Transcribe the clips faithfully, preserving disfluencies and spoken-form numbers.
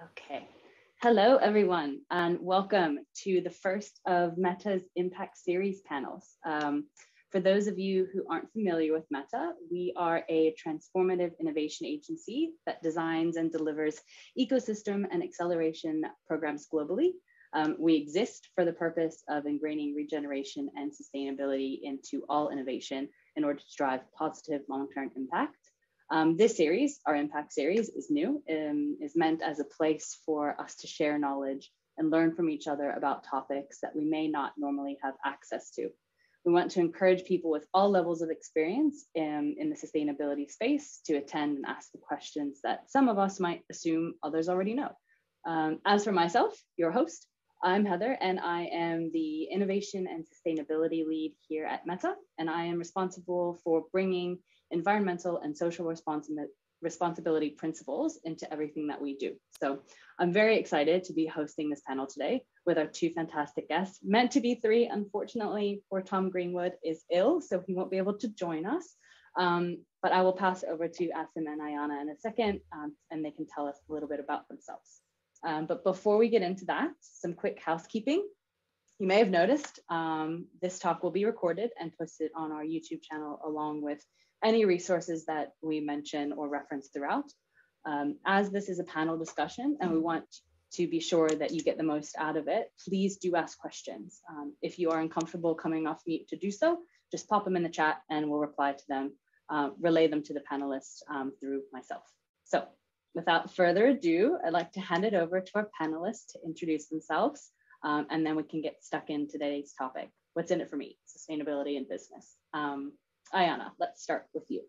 Okay. Hello, everyone, and welcome to the first of Metta's Impact Series panels. Um, for those of you who aren't familiar with Metta, we are a transformative innovation agency that designs and delivers ecosystem and acceleration programs globally. Um, we exist for the purpose of ingraining regeneration and sustainability into all innovation in order to drive positive long-term impact. Um, this series, our Impact Series, is new, um, is meant as a place for us to share knowledge and learn from each other about topics that we may not normally have access to. We want to encourage people with all levels of experience in, in the sustainability space to attend and ask the questions that some of us might assume others already know. Um, as for myself, your host, I'm Heather, and I am the Innovation and Sustainability Lead here at Metta, and I am responsible for bringing environmental and social responsi responsibility principles into everything that we do. So I'm very excited to be hosting this panel today with our two fantastic guests, meant to be three. Unfortunately, poor Tom Greenwood is ill, so he won't be able to join us. Um, but I will pass over to Asim and Aiyana in a second, um, and they can tell us a little bit about themselves. Um, but before we get into that, some quick housekeeping. You may have noticed um, this talk will be recorded and posted on our YouTube channel along with any resources that we mention or reference throughout. Um, as this is a panel discussion and we want to be sure that you get the most out of it, please do ask questions. Um, if you are uncomfortable coming off mute to do so, just pop them in the chat and we'll reply to them, uh, relay them to the panelists um, through myself. So without further ado, I'd like to hand it over to our panelists to introduce themselves, um, and then we can get stuck in today's topic. What's in it for me? Sustainability and business. Um, Aiyana, let's start with you.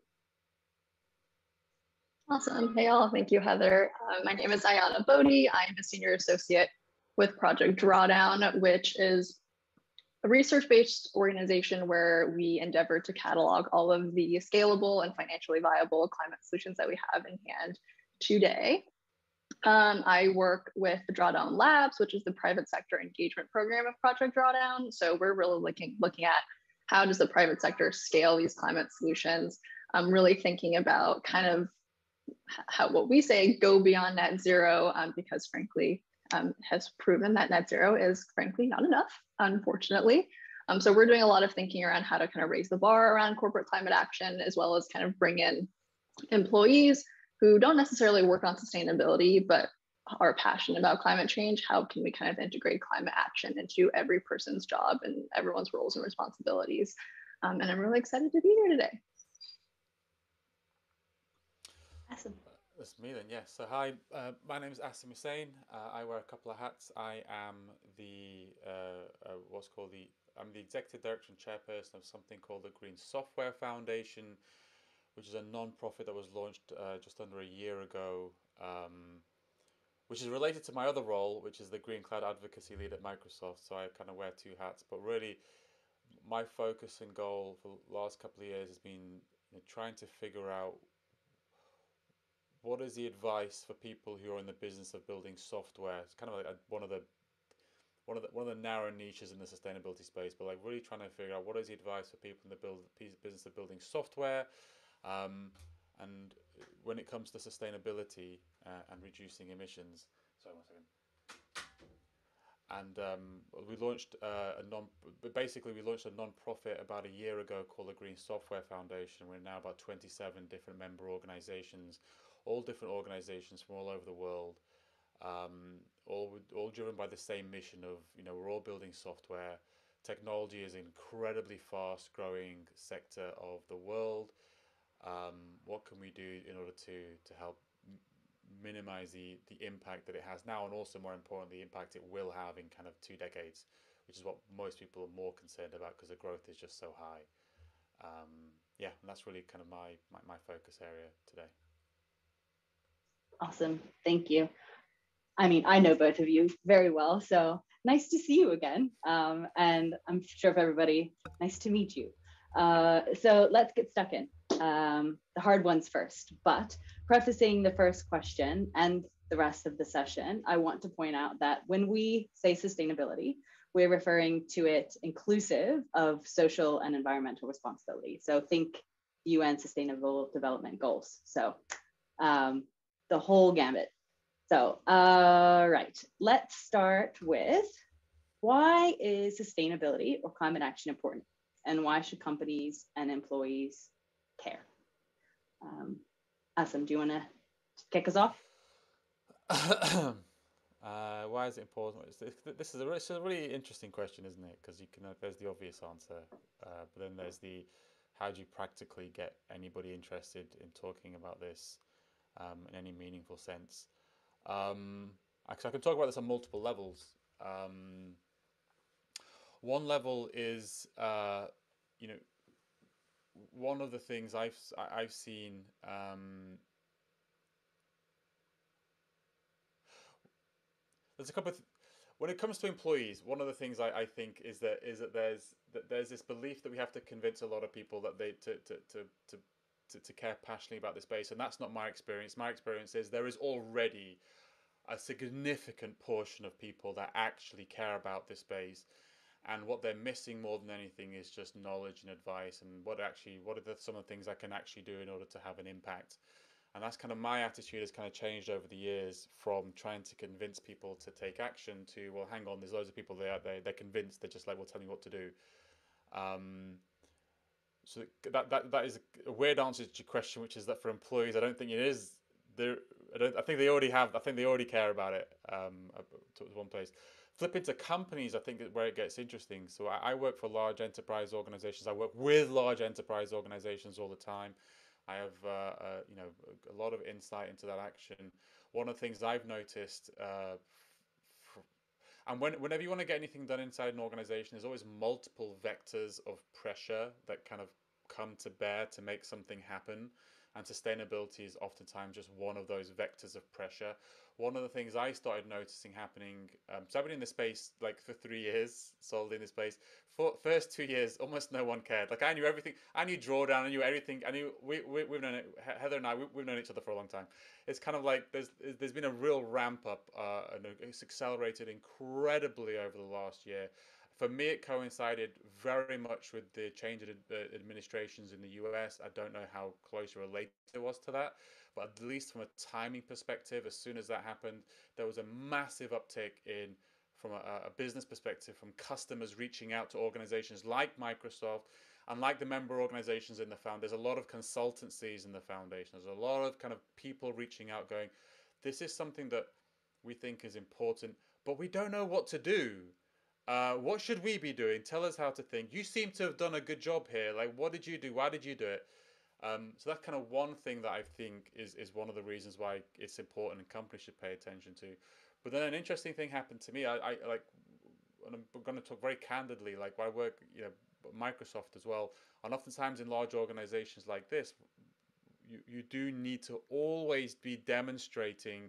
Awesome. Hey all, thank you, Heather. Uh, my name is Aiyana Bodi. I am a senior associate with Project Drawdown, which is a research-based organization where we endeavor to catalog all of the scalable and financially viable climate solutions that we have in hand today. Um, I work with the Drawdown Labs, which is the private sector engagement program of Project Drawdown. So we're really looking, looking at how does the private sector scale these climate solutions? I'm really thinking about kind of how what we say go beyond net zero, um, because frankly, um, has proven that net zero is frankly not enough, unfortunately. Um, so we're doing a lot of thinking around how to kind of raise the bar around corporate climate action, as well as kind of bring in employees who don't necessarily work on sustainability, but are passionate about climate change. How can we kind of integrate climate action into every person's job and everyone's roles and responsibilities? Um, and I'm really excited to be here today. Asim. That's me then, yes. So hi, uh, my name is Asim Hussain. Uh, I wear a couple of hats. I am the, uh, uh, what's called the, I'm the executive director and chairperson of something called the Green Software Foundation, which is a non-profit that was launched uh, just under a year ago, um, which is related to my other role, which is the Green Cloud Advocacy Lead at Microsoft. So I kind of wear two hats, but really my focus and goal for the last couple of years has been, you know, trying to figure out what is the advice for people who are in the business of building software. It's kind of like a, one of the one of the one of the narrow niches in the sustainability space, but like really trying to figure out what is the advice for people in the build business of building software. Um, and when it comes to sustainability uh, and reducing emissions, sorry one second. And um, we launched uh, a non. Basically, we launched a non-profit about a year ago called the Green Software Foundation. We're now about twenty-seven different member organisations, all different organisations from all over the world, um, all all driven by the same mission of, you know, we're all building software. Technology is an incredibly fast-growing sector of the world. Um, what can we do in order to to help minimize the the impact that it has now, and also more importantly, the impact it will have in kind of two decades, which is what most people are more concerned about because the growth is just so high. Um, yeah, and that's really kind of my, my my focus area today. Awesome, thank you. I mean, I know both of you very well, so nice to see you again. Um, and I'm sure for everybody, nice to meet you. Uh, so let's get stuck in. Um, the hard ones first, but prefacing the first question and the rest of the session, I want to point out that when we say sustainability, we're referring to it inclusive of social and environmental responsibility. So think U N Sustainable Development Goals. So um, the whole gambit. So, uh, right, let's start with, why is sustainability or climate action important? And why should companies and employees care? Um, Asim, do you want to kick us off? uh, why is it important? This is a, it's a really interesting question, isn't it? Because you can, uh, there's the obvious answer, uh, but then there's the, how do you practically get anybody interested in talking about this um, in any meaningful sense? Um, actually, I can talk about this on multiple levels. Um, one level is, uh, you know, one of the things I've I've seen. Um, there's a couple of th- when it comes to employees, one of the things I, I think is that is that there's that there's this belief that we have to convince a lot of people that they to to to to, to, to care passionately about this space, and that's not my experience. My experience is there is already a significant portion of people that actually care about this space, and what they're missing more than anything is just knowledge and advice, and what actually what are the, some of the things I can actually do in order to have an impact. And that's kind of my attitude has kind of changed over the years, from trying to convince people to take action to, well, hang on, there's loads of people there, they, they're convinced, they're just like, well, tell me what to do. Um, so that, that that is a weird answer to your question, which is that for employees, I don't think it is there. I, don't, I think they already have. I think they already care about it. Um, to one place. Flip into companies, I think where it gets interesting. So I, I work for large enterprise organizations. I work with large enterprise organizations all the time. I have uh, uh, you know a lot of insight into that action. One of the things I've noticed. Uh, and when, whenever you want to get anything done inside an organization, there's always multiple vectors of pressure that kind of come to bear to make something happen. And sustainability is oftentimes just one of those vectors of pressure. One of the things I started noticing happening, um, so I've been in this space like for three years, solid in this space. For first two years, almost no one cared. Like I knew everything. I knew drawdown. I knew everything. I knew we, we we've known it. Heather and I, we, we've known each other for a long time. It's kind of like there's there's been a real ramp up, uh, and it's accelerated incredibly over the last year. For me, it coincided very much with the change of administrations in the U S. I don't know how closely related it was to that, but at least from a timing perspective, as soon as that happened, there was a massive uptick in, from a, a business perspective, from customers reaching out to organizations like Microsoft and like the member organizations in the foundation. There's a lot of consultancies in the foundation. There's a lot of kind of people reaching out going, this is something that we think is important, but we don't know what to do. Uh, what should we be doing? Tell us how to think. You seem to have done a good job here. Like, what did you do? Why did you do it? Um, so that's kind of one thing that I think is, is one of the reasons why it's important and companies should pay attention to. But then an interesting thing happened to me. I, I like, and I'm going to talk very candidly. Like, I work, you know, Microsoft as well, and oftentimes in large organizations like this, you you do need to always be demonstrating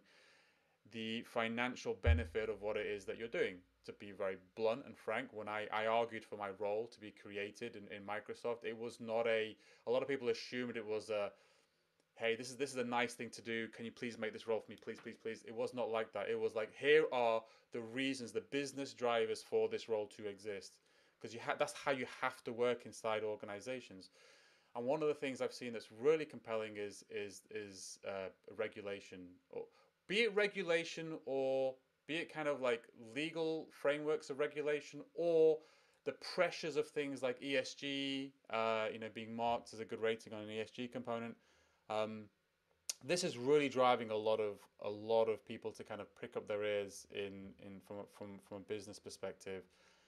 the financial benefit of what it is that you're doing. To be very blunt and frank, when I, I argued for my role to be created in, in Microsoft, it was not a, a lot of people assumed it was a, hey, this is this is a nice thing to do. Can you please make this role for me? Please, please, please. It was not like that. It was like, here are the reasons, the business drivers for this role to exist. Because you ha- that's how you have to work inside organizations. And one of the things I've seen that's really compelling is is is uh, regulation, or be it regulation, or be it kind of like legal frameworks of regulation, or the pressures of things like E S G, uh, you know, being marked as a good rating on an E S G component. Um, this is really driving a lot of a lot of people to kind of prick up their ears in in from from from a business perspective,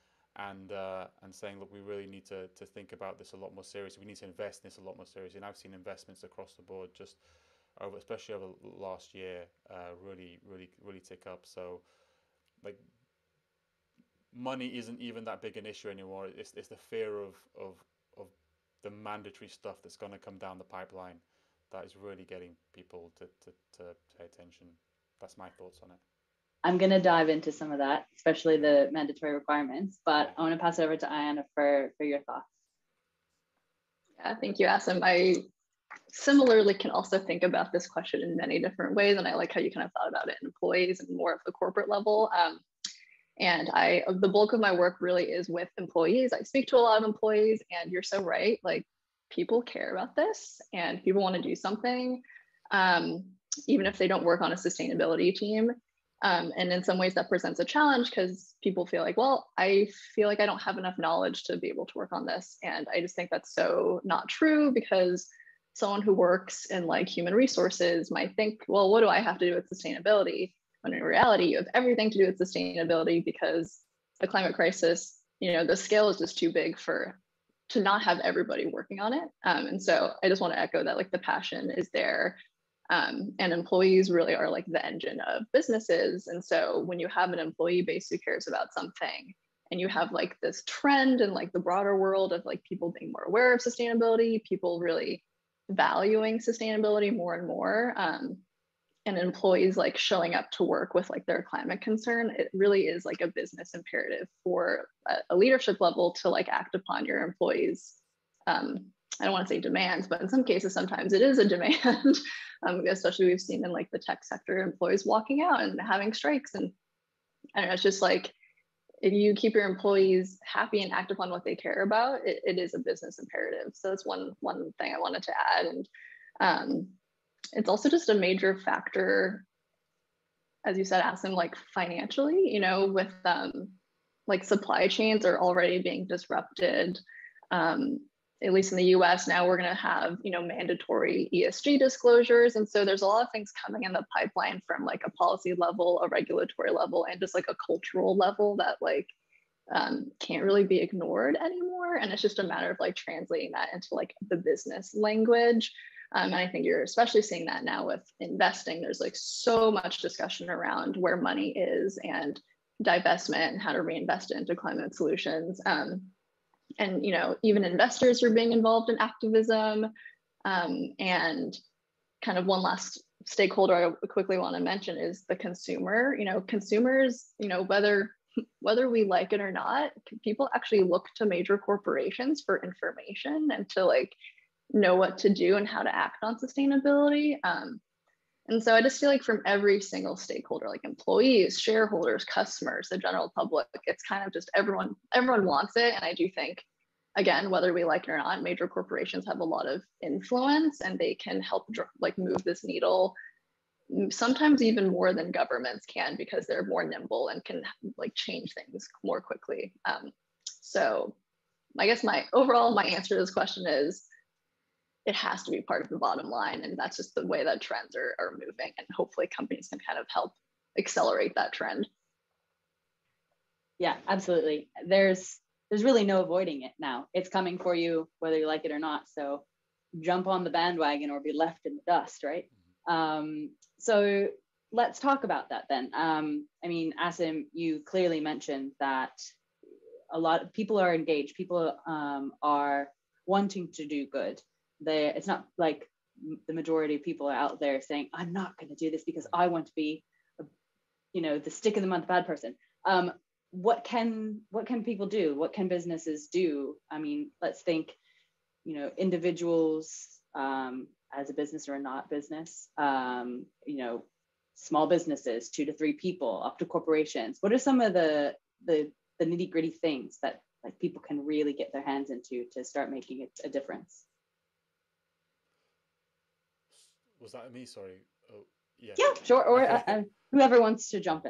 and uh, and saying, look, we really need to to think about this a lot more seriously. We need to invest in this a lot more seriously. And I've seen investments across the board, just over, especially over last year, uh, really, really, really tick up. So, like, money isn't even that big an issue anymore. It's it's the fear of of of the mandatory stuff that's going to come down the pipeline that is really getting people to, to, to pay attention. That's my thoughts on it. I'm going to dive into some of that, especially the mandatory requirements, but I want to pass it over to Aiyana for, for your thoughts. Yeah, thank you, Asim. I similarly can also think about this question in many different ways, and I like how you kind of thought about it in employees and more of the corporate level. Um, and I, the bulk of my work really is with employees. I speak to a lot of employees, and you're so right. Like, people care about this, and people want to do something. Um, even if they don't work on a sustainability team. Um, and in some ways that presents a challenge because people feel like, well, I feel like I don't have enough knowledge to be able to work on this. And I just think that's so not true, because someone who works in like human resources might think, well, what do I have to do with sustainability? When in reality, you have everything to do with sustainability, because the climate crisis, you know, the scale is just too big for to not have everybody working on it. Um, and so I just want to echo that, like, the passion is there. Um, and employees really are like the engine of businesses. And so when you have an employee base who cares about something, and you have like this trend in like the broader world of like people being more aware of sustainability, people really valuing sustainability more and more, um, and employees like showing up to work with like their climate concern, it really is like a business imperative for a, a leadership level to like act upon your employees. Um, I don't want to say demands, but in some cases, sometimes it is a demand. um, especially we've seen in like the tech sector, employees walking out and having strikes. And I don't know, it's just like, if you keep your employees happy and act upon what they care about, it, it is a business imperative. So that's one, one thing I wanted to add. And um, it's also just a major factor, as you said, Asim, like financially, you know, with um, like supply chains are already being disrupted. Um, at least in the U S now, we're going to have, you know, mandatory E S G disclosures. And so there's a lot of things coming in the pipeline from like a policy level, a regulatory level, and just like a cultural level that like um, can't really be ignored anymore. And it's just a matter of like translating that into like the business language. Um, and I think you're especially seeing that now with investing. There's like so much discussion around where money is and divestment and how to reinvest it into climate solutions. Um, and, you know, even investors are being involved in activism. Um, and kind of one last stakeholder I quickly want to mention is the consumer. You know, consumers, you know, whether whether we like it or not, people actually look to major corporations for information and to like know what to do and how to act on sustainability. Um, and so I just feel like from every single stakeholder, like employees, shareholders, customers, the general public, it's kind of just everyone, everyone wants it. And I do think, again, whether we like it or not, major corporations have a lot of influence and they can help like move this needle, sometimes even more than governments can, because they're more nimble and can like change things more quickly. Um, so I guess my overall, my answer to this question is, it has to be part of the bottom line. And that's just the way that trends are, are moving. And hopefully companies can kind of help accelerate that trend. Yeah, absolutely. There's there's really no avoiding it now. It's coming for you, whether you like it or not. So jump on the bandwagon or be left in the dust, right? Um, so let's talk about that then. Um, I mean, Asim, you clearly mentioned that a lot of people are engaged. People um, are wanting to do good. They, it's not like the majority of people are out there saying, I'm not going to do this because I want to be, a, you know, the stick of the month bad person. Um, what can what can people do? What can businesses do? I mean, let's think, you know, individuals um, as a business or not business, um, you know, small businesses, two to three people, up to corporations. What are some of the the, the nitty gritty things that like people can really get their hands into to start making a, a difference? Was that me? Sorry. Oh, yeah. Yeah, sure. Or uh, uh, whoever wants to jump in.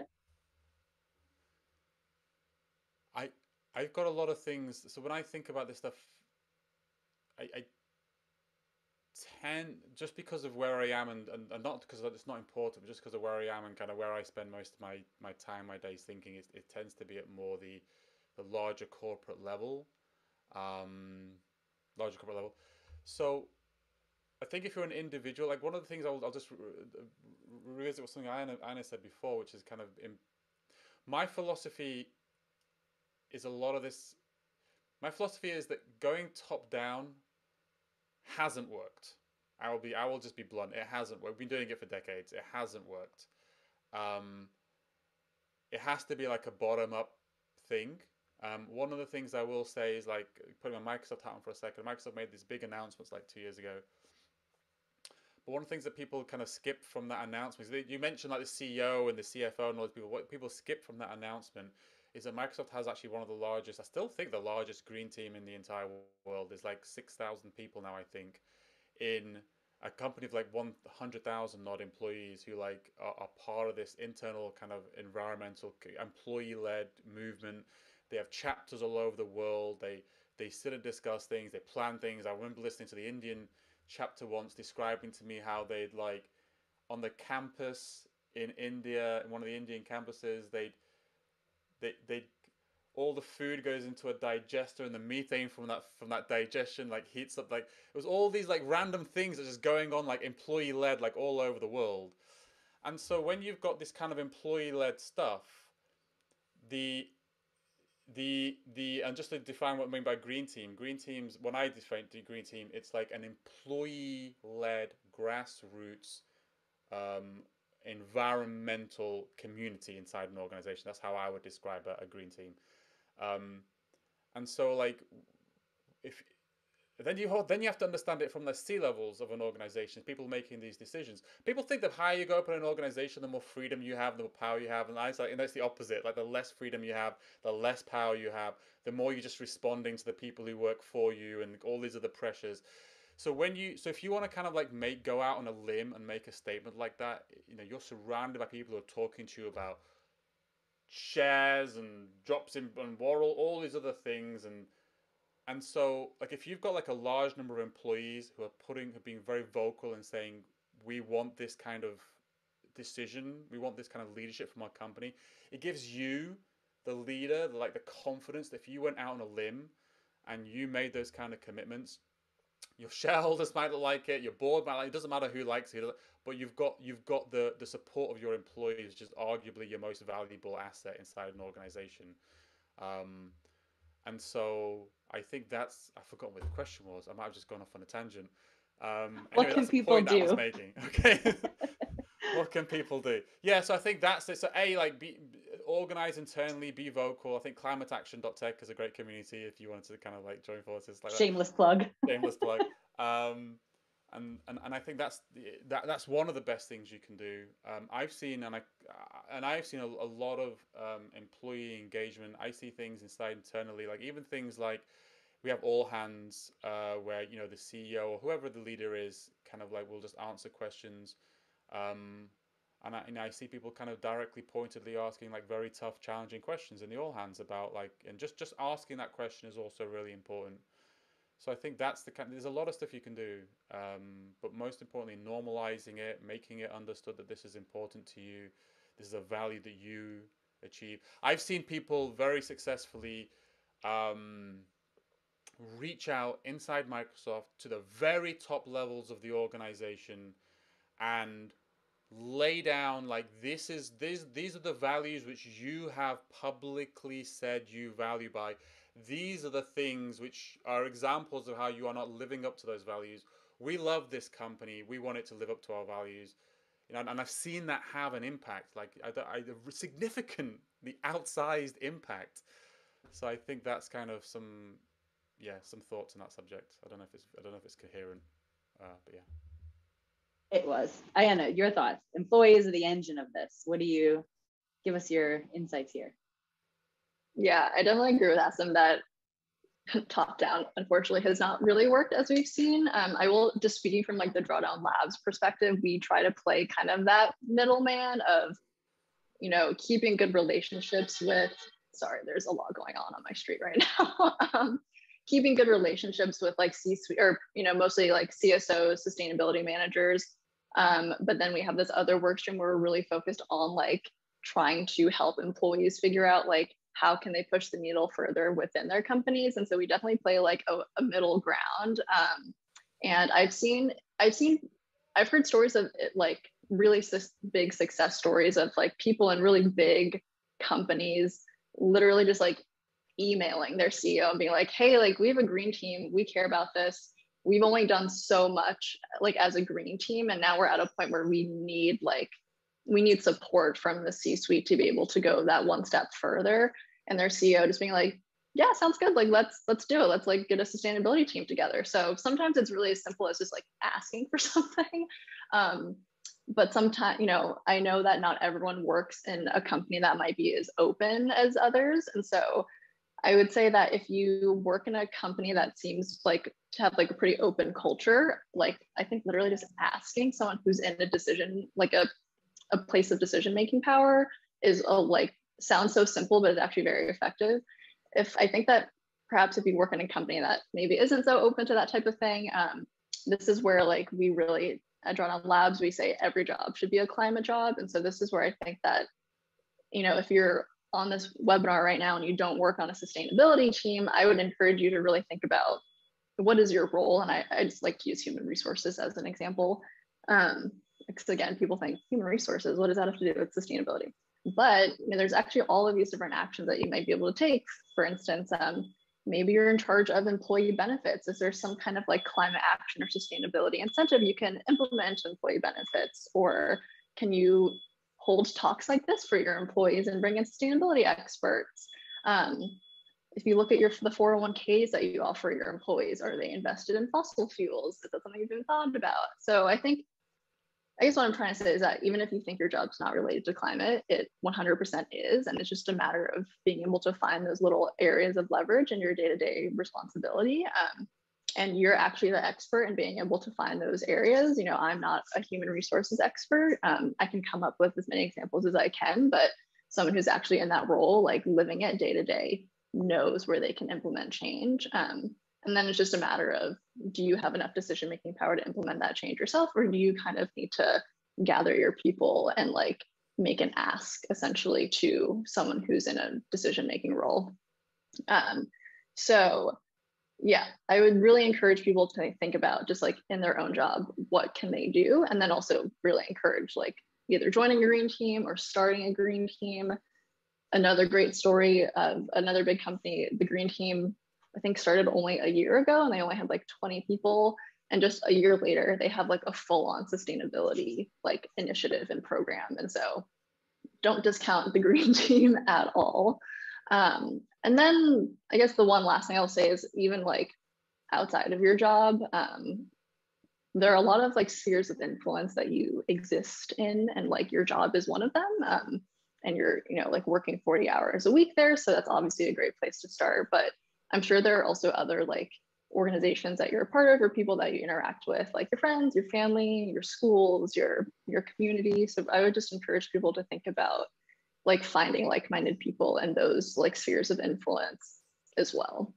I I've got a lot of things. So when I think about this stuff, I, I tend, just because of where I am, and, and, and not because it's not important, but just because of where I am and kind of where I spend most of my, my time, my days thinking, it, it tends to be at more the the larger corporate level, um, larger corporate level. So I think if you're an individual, like one of the things I'll, I'll just revisit what something Aiyana, Aiyana said before, which is kind of in, my philosophy is a lot of this. My philosophy is that going top down hasn't worked. I will be. I will just be blunt. It hasn't worked. We've been doing it for decades. It hasn't worked. Um, it has to be like a bottom up thing. Um, one of the things I will say is like putting my Microsoft hat on for a second. Microsoft made these big announcements like two years ago. But one of the things that people kind of skip from that announcement is you mentioned like the C E O and the C F O and all those people. What people skip from that announcement is that Microsoft has actually one of the largest, I still think the largest green team in the entire world. There's like six thousand people now, I think, in a company of like one hundred thousand odd employees who like are, are part of this internal kind of environmental employee-led movement. They have chapters all over the world. They they sit and discuss things. They plan things. I remember listening to the Indian chapter once describing to me how they'd like on the campus in India, in one of the Indian campuses, they'd they they all the food goes into a digester, and the methane from that from that digestion like heats up. Like it was all these like random things that are just going on, like employee led, like all over the world. And so when you've got this kind of employee led stuff, the the the and just to define what I mean by green team, green teams, when I define the green team, it's like an employee led grassroots um, environmental community inside an organization. That's how I would describe a, a green team. Um, and so like if then you hold, then you have to understand it from the C levels of an organization, people making these decisions. People think the higher you go up in an organization, the more freedom you have, the more power you have. And I like, and that's the opposite. Like the less freedom you have, the less power you have, the more you're just responding to the people who work for you and all these other pressures. So when you, so if you want to kind of like make, go out on a limb and make a statement like that, you know, you're surrounded by people who are talking to you about shares and drops in and all, all these other things. And, and so like, if you've got like a large number of employees who are putting, who are being very vocal and saying, we want this kind of decision, we want this kind of leadership from our company, it gives you, the leader, like the confidence that if you went out on a limb and you made those kind of commitments, your shareholders might like it, your board might like it, doesn't matter who likes it, but you've got you've got the the support of your employees, which is arguably your most valuable asset inside an organization. Um, and so I think that's, I forgot what the question was. I might have just gone off on a tangent. Um, What anyway, can that's the people point that I was do? making. Okay. What can people do? Yeah, so I think that's it. So A, like be organize internally, be vocal. I think climate action dot tech is a great community if you wanted to kind of like join forces like that. Shameless plug. Shameless plug. Um, and, and and I think that's that that's one of the best things you can do. Um, I've seen and I and I've seen a, a lot of um, employee engagement. I see things inside internally, like even things like we have all hands uh, where you know the C E O or whoever the leader is kind of like will just answer questions. Um, and I, you know, I see people kind of directly, pointedly asking like very tough, challenging questions in the all hands about like, and just just asking that question is also really important. So I think that's the kind. There's a lot of stuff you can do, um, but most importantly, normalizing it, making it understood that this is important to you. This is a value that you achieve. I've seen people very successfully um, reach out inside Microsoft to the very top levels of the organization and lay down like this is these these are the values which you have publicly said you value by. These are the things which are examples of how you are not living up to those values. We love this company. We want it to live up to our values. You know, and, and I've seen that have an impact, like I, I, a significant, the outsized impact. So I think that's kind of some, yeah, some thoughts on that subject. I don't know if it's I don't know if it's coherent, uh, but yeah. It was. Aiyana, your thoughts. Employees are the engine of this. What do you give us your insights here? Yeah, I definitely agree with Asim that top down, unfortunately, has not really worked as we've seen. Um, I will, just speaking from like the Drawdown Labs perspective, we try to play kind of that middleman of, you know, keeping good relationships with, sorry, there's a lot going on on my street right now. um, keeping good relationships with like C-suite or, you know, mostly like C S Os, sustainability managers. Um, but then we have this other work stream where we're really focused on like trying to help employees figure out like how can they push the needle further within their companies. And so we definitely play like a, a middle ground. Um, and I've seen, I've seen, I've heard stories of it, like really su- big success stories of like people in really big companies literally just like emailing their C E O and being like, hey, like we have a green team, we care about this. We've only done so much like as a green team. And now we're at a point where we need like, we need support from the C-suite to be able to go that one step further. And their C E O just being like, yeah, sounds good. Like, let's, let's do it. Let's like get a sustainability team together. So sometimes it's really as simple as just like asking for something. Um, but sometimes, you know, I know that not everyone works in a company that might be as open as others. And so I would say that if you work in a company that seems like to have like a pretty open culture, like I think literally just asking someone who's in a decision, like a, a place of decision-making power is a like, sounds so simple, but it's actually very effective. If I think that perhaps if you work in a company that maybe isn't so open to that type of thing, um, this is where like we really, at Drawdown Labs, we say every job should be a climate job. And so this is where I think that, you know, if you're on this webinar right now and you don't work on a sustainability team, I would encourage you to really think about what is your role. And I, I just like to use human resources as an example. Um, because again, people think human resources, what does that have to do with sustainability? But you know, there's actually all of these different actions that you might be able to take. For instance, um, maybe you're in charge of employee benefits. Is there some kind of like climate action or sustainability incentive you can implement employee benefits? Or can you hold talks like this for your employees and bring in sustainability experts? Um, if you look at your the four oh one Ks that you offer your employees, are they invested in fossil fuels? Is that something you've been thought about? So I think, I guess what I'm trying to say is that even if you think your job's not related to climate, it one hundred percent is. And it's just a matter of being able to find those little areas of leverage in your day-to-day responsibility. Um, and you're actually the expert in being able to find those areas. You know, I'm not a human resources expert. Um, I can come up with as many examples as I can, but someone who's actually in that role, like living it day to day, knows where they can implement change. Um, and then it's just a matter of, do you have enough decision-making power to implement that change yourself, or do you kind of need to gather your people and like make an ask essentially to someone who's in a decision-making role? Um, so yeah, I would really encourage people to think about just like in their own job, what can they do? And then also really encourage like either joining a green team or starting a green team. Another great story of another big company, the green team, I think started only a year ago and they only had like twenty people. And just a year later, they have like a full-on sustainability like initiative and program. And so don't discount the green team at all. Um, and then I guess the one last thing I'll say is even like outside of your job, um, there are a lot of like spheres of influence that you exist in, and like your job is one of them. Um, and you're, you know, like working forty hours a week there. So that's obviously a great place to start. But I'm sure there are also other like organizations that you're a part of or people that you interact with, like your friends, your family, your schools, your, your community. So I would just encourage people to think about like finding like-minded people and those like spheres of influence as well.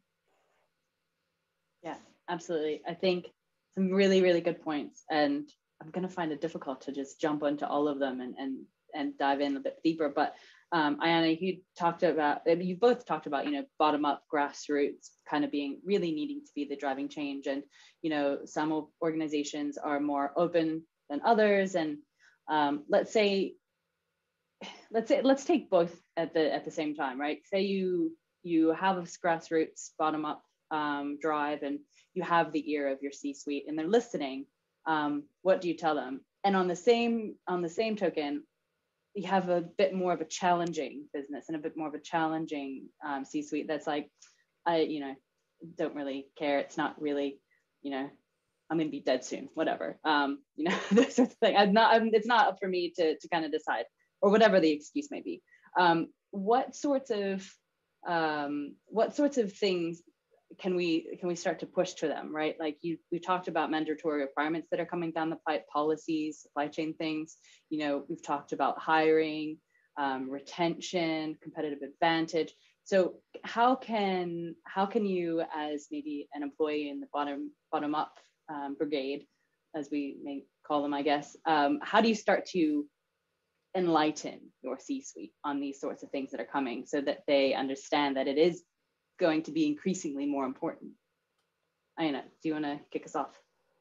Yeah, absolutely. I think some really, really good points. And I'm going to find it difficult to just jump onto all of them and, and, and dive in a bit deeper. But um, Aiyana, you talked about, you both talked about, you know, bottom up grassroots kind of being really needing to be the driving change. And, you know, some organizations are more open than others. And um, let's say, let's say, let's take both at the at the same time, right? Say you you have a grassroots bottom up um, drive, and you have the ear of your C-suite, and they're listening. Um, what do you tell them? And on the same on the same token, you have a bit more of a challenging business and a bit more of a challenging um, C-suite that's like, I you know don't really care. It's not really, you know, I'm going to be dead soon. Whatever. Um, you know, this sort of thing. I'm not. I'm, it's not up for me to to kind of decide, or whatever the excuse may be. Um, what sorts of um, what sorts of things can we can we start to push to them, right? Like you, we talked about mandatory requirements that are coming down the pipe, policies, supply chain things. You know, we've talked about hiring, um, retention, competitive advantage. So how can how can you, as maybe an employee in the bottom bottom up um, brigade, as we may call them, I guess, um, how do you start to enlighten your C-suite on these sorts of things that are coming so that they understand that it is going to be increasingly more important? Aiyana, do you want to kick us off?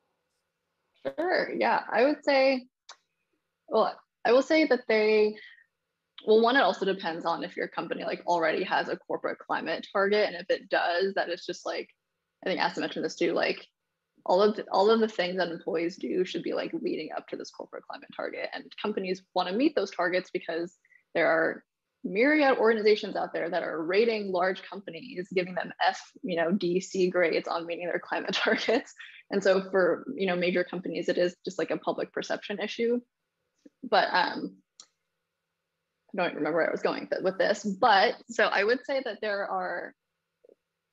Sure, yeah, I would say, well, I will say that they, well, one, it also depends on if your company like already has a corporate climate target. And if it does, that it's just like, I think Asim mentioned this too, like all of the, all of the things that employees do should be like leading up to this corporate climate target. And companies want to meet those targets because there are myriad organizations out there that are rating large companies, giving them F, you know, D, C grades on meeting their climate targets. And so for, you know, major companies, it is just like a public perception issue. But um, I don't remember where I was going with this, but so I would say that there are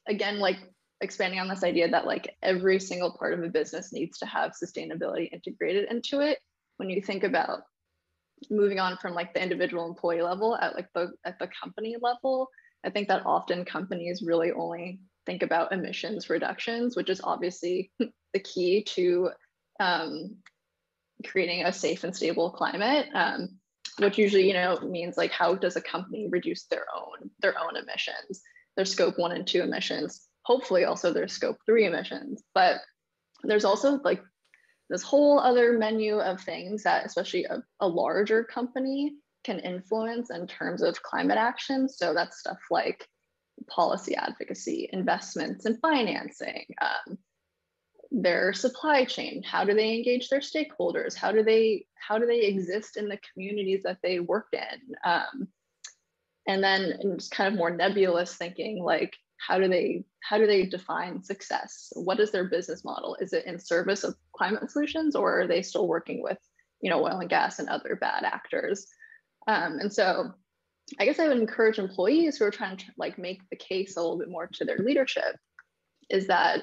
again, like expanding on this idea that like every single part of a business needs to have sustainability integrated into it. When you think about moving on from like the individual employee level at like the at the company level, I think that often companies really only think about emissions reductions, which is obviously the key to um, creating a safe and stable climate, um, which usually, you know, means like how does a company reduce their own their own emissions, their scope one and two emissions, hopefully also their scope three emissions. But there's also like this whole other menu of things that especially a, a larger company can influence in terms of climate action. So that's stuff like policy advocacy, investments and financing, um, their supply chain, how do they engage their stakeholders, how do they how do they exist in the communities that they work in, um, and then in just kind of more nebulous thinking, like how do they how do they define success? What is their business model? Is it in service of climate solutions, or are they still working with, you know, oil and gas and other bad actors? Um, and so I guess I would encourage employees who are trying to like make the case a little bit more to their leadership is that,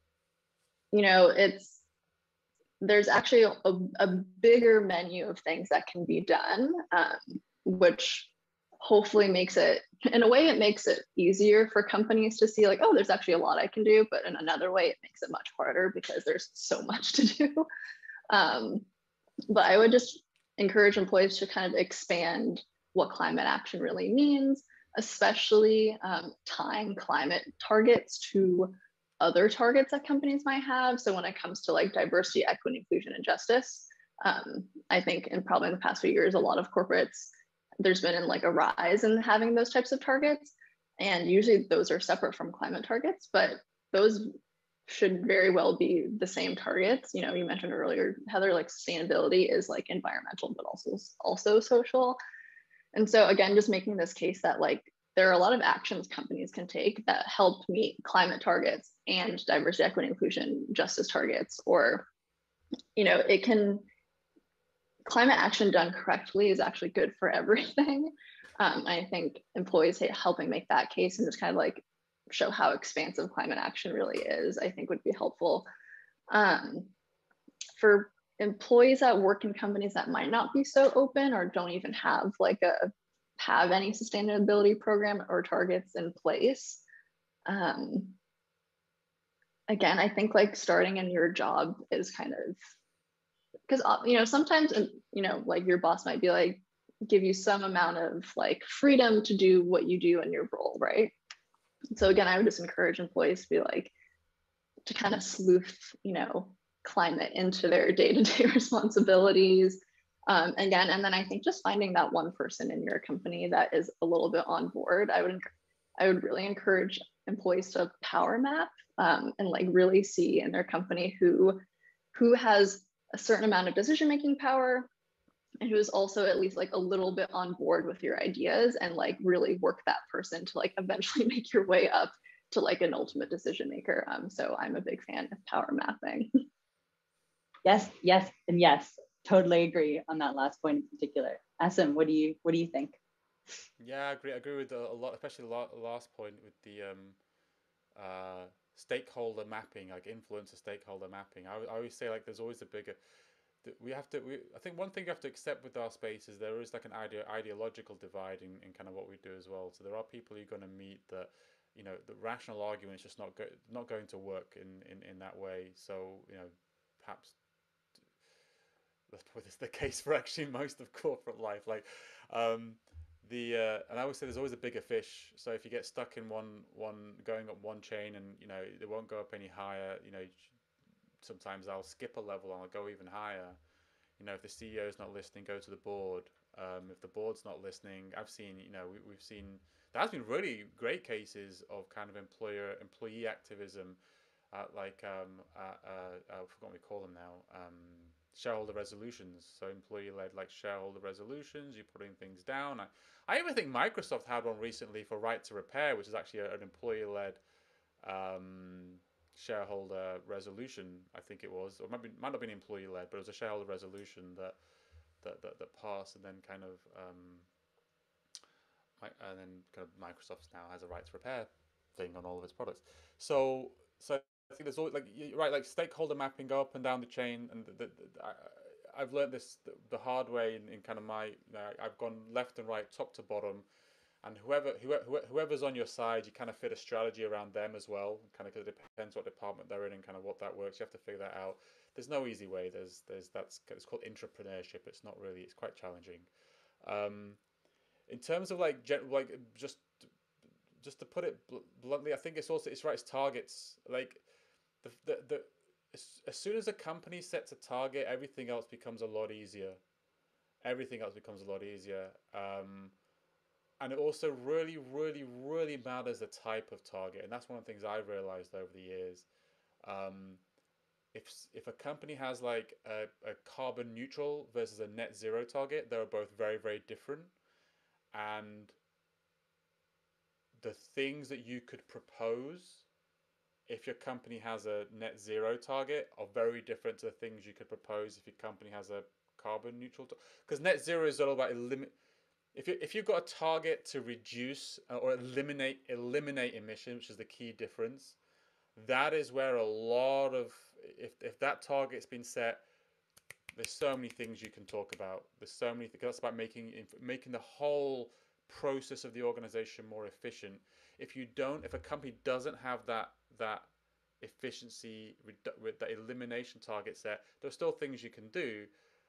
you know, it's there's actually a, a bigger menu of things that can be done, um, which hopefully makes it, in a way, it makes it easier for companies to see like, oh, there's actually a lot I can do, but in another way, it makes it much harder because there's so much to do. Um, but I would just encourage employees to kind of expand what climate action really means, especially um, tying climate targets to other targets that companies might have. So when it comes to like diversity, equity, inclusion, and justice, um, I think in probably in the past few years, a lot of corporates, there's been in like a rise in having those types of targets. And usually those are separate from climate targets, but those should very well be the same targets. You know, you mentioned earlier, Heather, like sustainability is like environmental, but also, also social. And so again, just making this case that like, there are a lot of actions companies can take that help meet climate targets and diversity, equity, inclusion, justice targets, or, you know, it can, climate action done correctly is actually good for everything. Um, I think employees helping make that case and just kind of like show how expansive climate action really is, I think would be helpful. Um, for employees that work in companies that might not be so open or don't even have like a have any sustainability program or targets in place. Um, again, I think like starting in your job is kind of, because, you know, sometimes, you know, like your boss might be like, give you some amount of like freedom to do what you do in your role, right? So again, I would just encourage employees to be like, to kind of sleuth, you know, climate into their day-to-day responsibilities. Um, again, and then I think just finding that one person in your company that is a little bit on board, I would, I would really encourage employees to power map um, and like really see in their company who, who has a certain amount of decision-making power and who is also at least like a little bit on board with your ideas, and like really work that person to like eventually make your way up to like an ultimate decision maker. Um, so I'm a big fan of power mapping. Yes, yes, and yes, totally agree on that last point in particular. Asim, what do you what do you think? Yeah, I agree. I agree with a lot, especially the last point with the um, uh, stakeholder mapping, like influencer stakeholder mapping. I, I always say like there's always a bigger. We have to. We, I think one thing you have to accept with our space is there is like an idea, ideological divide in, in kind of what we do as well. So there are people you're going to meet that, you know, the rational argument is just not go, not going to work in, in, in that way. So you know, perhaps let's put this the case for actually most of corporate life. Like, um, the uh, and I always say there's always a bigger fish. So if you get stuck in one one going up one chain and you know it won't go up any higher, you know, sometimes I'll skip a level and I'll go even higher. You know, if the C E O is not listening, go to the board. Um, if the board's not listening, I've seen, you know, we, we've seen there has been really great cases of kind of employer employee activism, uh, like um, uh, uh, I forgot what we call them now. Um, shareholder resolutions. So employee-led like shareholder resolutions. You're putting things down. I, I even think Microsoft had one recently for right to repair, which is actually a, an employee-led um, shareholder resolution. I think it was, or maybe it might not have been employee-led, but it was a shareholder resolution that that that, that passed, and then kind of um, and then kind of Microsoft now has a right to repair thing on all of its products. So, so I think there's always like you're right, like stakeholder mapping, go up and down the chain, and the, the, the, I, I've learned this the, the hard way in, in kind of my. You know, I've gone left and right, top to bottom, and whoever, whoever whoever's on your side, you kind of fit a strategy around them as well. Kind of because it depends what department they're in and kind of what that works. You have to figure that out. There's no easy way. There's there's that's it's called entrepreneurship. It's not really. It's quite challenging. Um, in terms of like gen, like just just to put it bl- bluntly, I think it's also it's right. It's targets. Like the the, the as, as soon as a company sets a target, everything else becomes a lot easier. Everything else becomes a lot easier. Um, and it also really, really, really matters the type of target, and that's one of the things I've realized over the years. Um, if if a company has like a, a carbon neutral versus a net zero target, they're both very, very different, and the things that you could propose if your company has a net zero target are very different to the things you could propose if your company has a carbon neutral. Because net zero is all about eliminate. If you if you've got a target to reduce or eliminate eliminate emissions, which is the key difference, that is where a lot of if if that target's been set, there's so many things you can talk about. There's so many things. That's about making making the whole process of the organization more efficient. If you don't, if a company doesn't have that that efficiency, that elimination target set, there's still things you can do,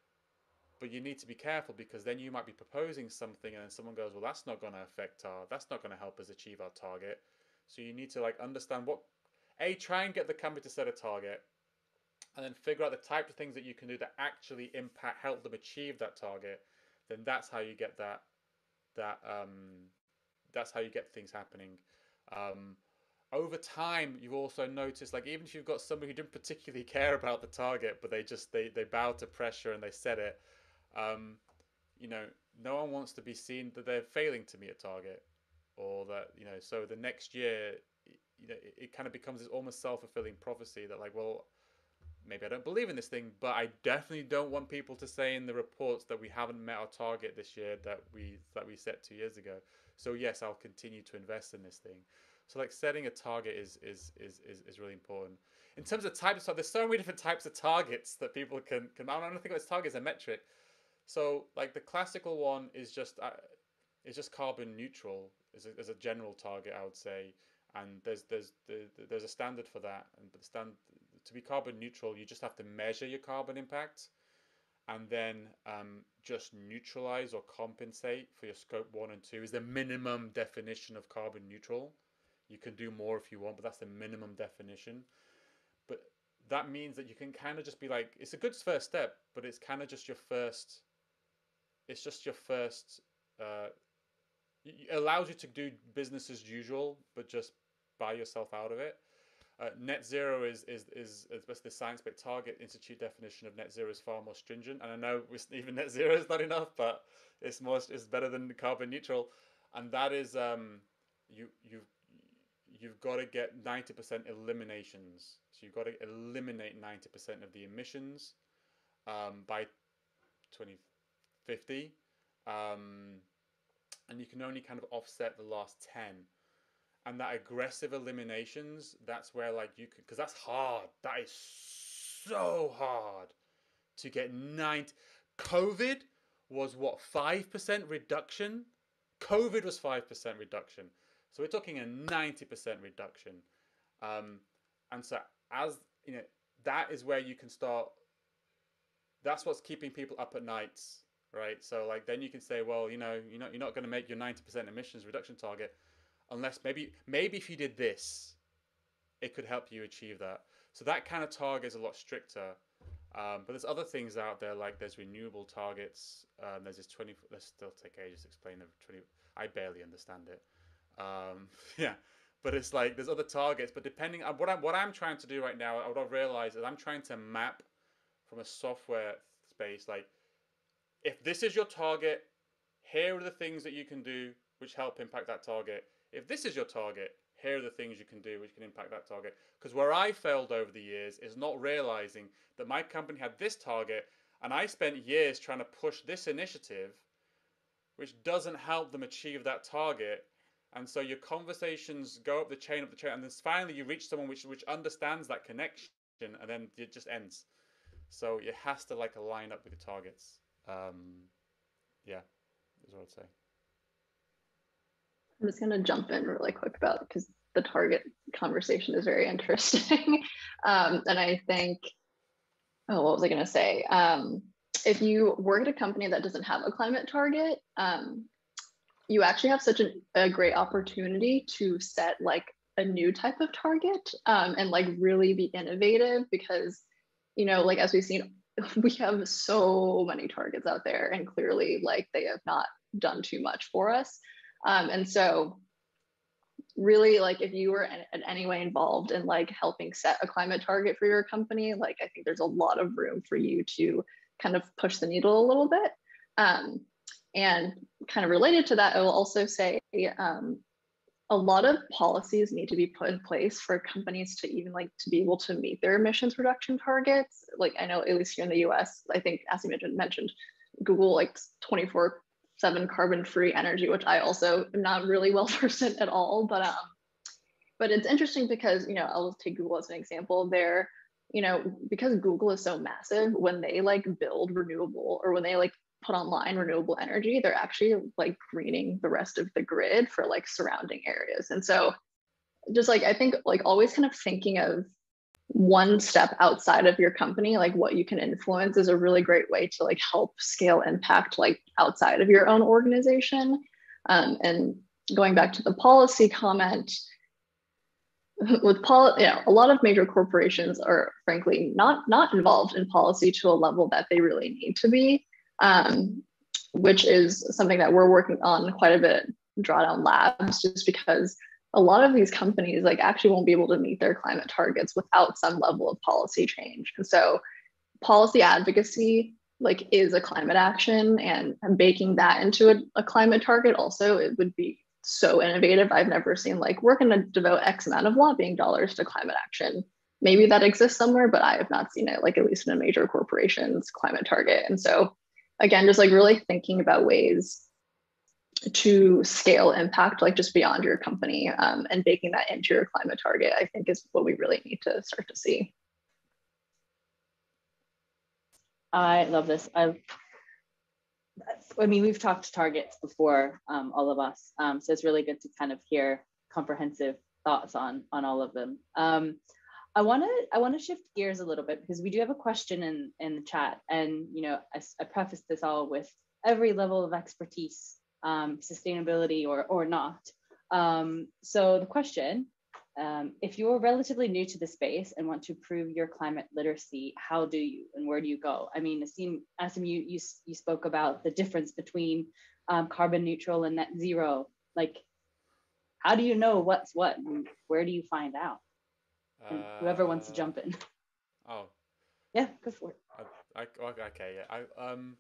but you need to be careful because then you might be proposing something and then someone goes, well, that's not going to affect our, that's not going to help us achieve our target. So you need to like understand what, a, try and get the company to set a target, and then figure out the types of things that you can do that actually impact, help them achieve that target. Then that's how you get that, that, um, that's how you get things happening. Um, over time, you've also noticed, like, even if you've got somebody who didn't particularly care about the target, but they just, they, they bow to pressure and they set it, um, you know, no one wants to be seen that they're failing to meet a target, or that, you know, so the next year, you know, it, it kind of becomes this almost self-fulfilling prophecy that like, well, maybe I don't believe in this thing, but I definitely don't want people to say in the reports that we haven't met our target this year that we that we set two years ago. So yes, I'll continue to invest in this thing. So like setting a target is is is is, is really important. In terms of types, so there's so many different types of targets that people can can. I don't think of as targets a metric. So like the classical one is just uh, is just carbon neutral as a, as a general target, I would say. And there's there's there's a standard for that, and the stand to be carbon neutral, you just have to measure your carbon impact, and then um, just neutralize or compensate for your scope one and two is the minimum definition of carbon neutral. You can do more if you want, but that's the minimum definition. But that means that you can kind of just be like, it's a good first step, but it's kind of just your first. It's just your first. Uh, it allows you to do business as usual, but just buy yourself out of it. Uh, net zero is is is, is the Science-Based Target Institute definition of net zero is far more stringent, and I know even net zero is not enough, but it's more it's better than carbon neutral, and that is um you you you've got to get ninety percent eliminations, so you've got to eliminate ninety percent of the emissions um, by twenty fifty, um, and you can only kind of offset the last ten. And that aggressive eliminations, that's where like you could, because that's hard. That is so hard to get nine. COVID was what, five percent reduction? COVID was five percent reduction. So we're talking a ninety percent reduction. Um, and so as, you know, that is where you can start, that's what's keeping people up at nights, right? So like, then you can say, well, you know, you're not, you're not going to make your ninety percent emissions reduction target unless maybe maybe if you did this, it could help you achieve that. So that kind of target is a lot stricter. Um, but there's other things out there, like there's renewable targets. Um, there's this twenty. Let's still take ages to explain the twenty. I barely understand it. Um, yeah, but it's like there's other targets. But depending on what I'm what I'm trying to do right now, what I've realized is I'm trying to map from a software space. Like, if this is your target, here are the things that you can do which help impact that target. If this is your target, here are the things you can do which can impact that target. Because where I failed over the years is not realizing that my company had this target and I spent years trying to push this initiative which doesn't help them achieve that target. And so your conversations go up the chain, up the chain, and then finally you reach someone which which understands that connection, and then it just ends. So it has to like align up with the targets. Um, yeah, is what I'd say. I'm just going to jump in really quick about because the target conversation is very interesting. um, and I think, oh, what was I going to say? Um, if you work at a company that doesn't have a climate target, um, you actually have such an, a great opportunity to set like a new type of target um, and like really be innovative because, you know, like as we've seen, we have so many targets out there and clearly like they have not done too much for us. Um, and so really like if you were in, in any way involved in like helping set a climate target for your company, like I think there's a lot of room for you to kind of push the needle a little bit. Um, and kind of related to that, I will also say um, a lot of policies need to be put in place for companies to even like to be able to meet their emissions reduction targets. Like I know at least here in the U S, I think Asim mentioned Google like twenty-four seven carbon free energy, which I also am not really well versed in at all. But um, but it's interesting because, you know, I'll take Google as an example. There, you know, because Google is so massive, when they like build renewable or when they like put online renewable energy, they're actually like greening the rest of the grid for like surrounding areas. And so just like I think like always kind of thinking of one step outside of your company, like what you can influence is a really great way to like help scale impact like outside of your own organization. Um, and going back to the policy comment, with pol, you know, a lot of major corporations are frankly not not involved in policy to a level that they really need to be, um, which is something that we're working on quite a bit. Drawdown Labs, just because a lot of these companies like actually won't be able to meet their climate targets without some level of policy change. And so policy advocacy like is a climate action, and, and baking that into a, a climate target also, it would be so innovative. I've never seen like we're going to devote X amount of lobbying dollars to climate action. Maybe that exists somewhere, but I have not seen it like at least in a major corporation's climate target. And so again, just like really thinking about ways to scale impact like just beyond your company um, and baking that into your climate target, I think is what we really need to start to see. I love this. I, I mean, we've talked targets before, um, all of us. Um, so it's really good to kind of hear comprehensive thoughts on on all of them. Um, I want to I want to shift gears a little bit because we do have a question in in the chat, and you know, I, I prefaced this all with every level of expertise, um, sustainability or or not. Um, so the question. Um, if you're relatively new to the space and want to prove your climate literacy, how do you and where do you go? I mean, Asim, Asim you, you, you spoke about the difference between um, carbon neutral and net zero. Like, how do you know what's what? And where do you find out? And whoever wants to jump in. Uh, oh. Yeah, go for it. I, I, okay, yeah. I, um,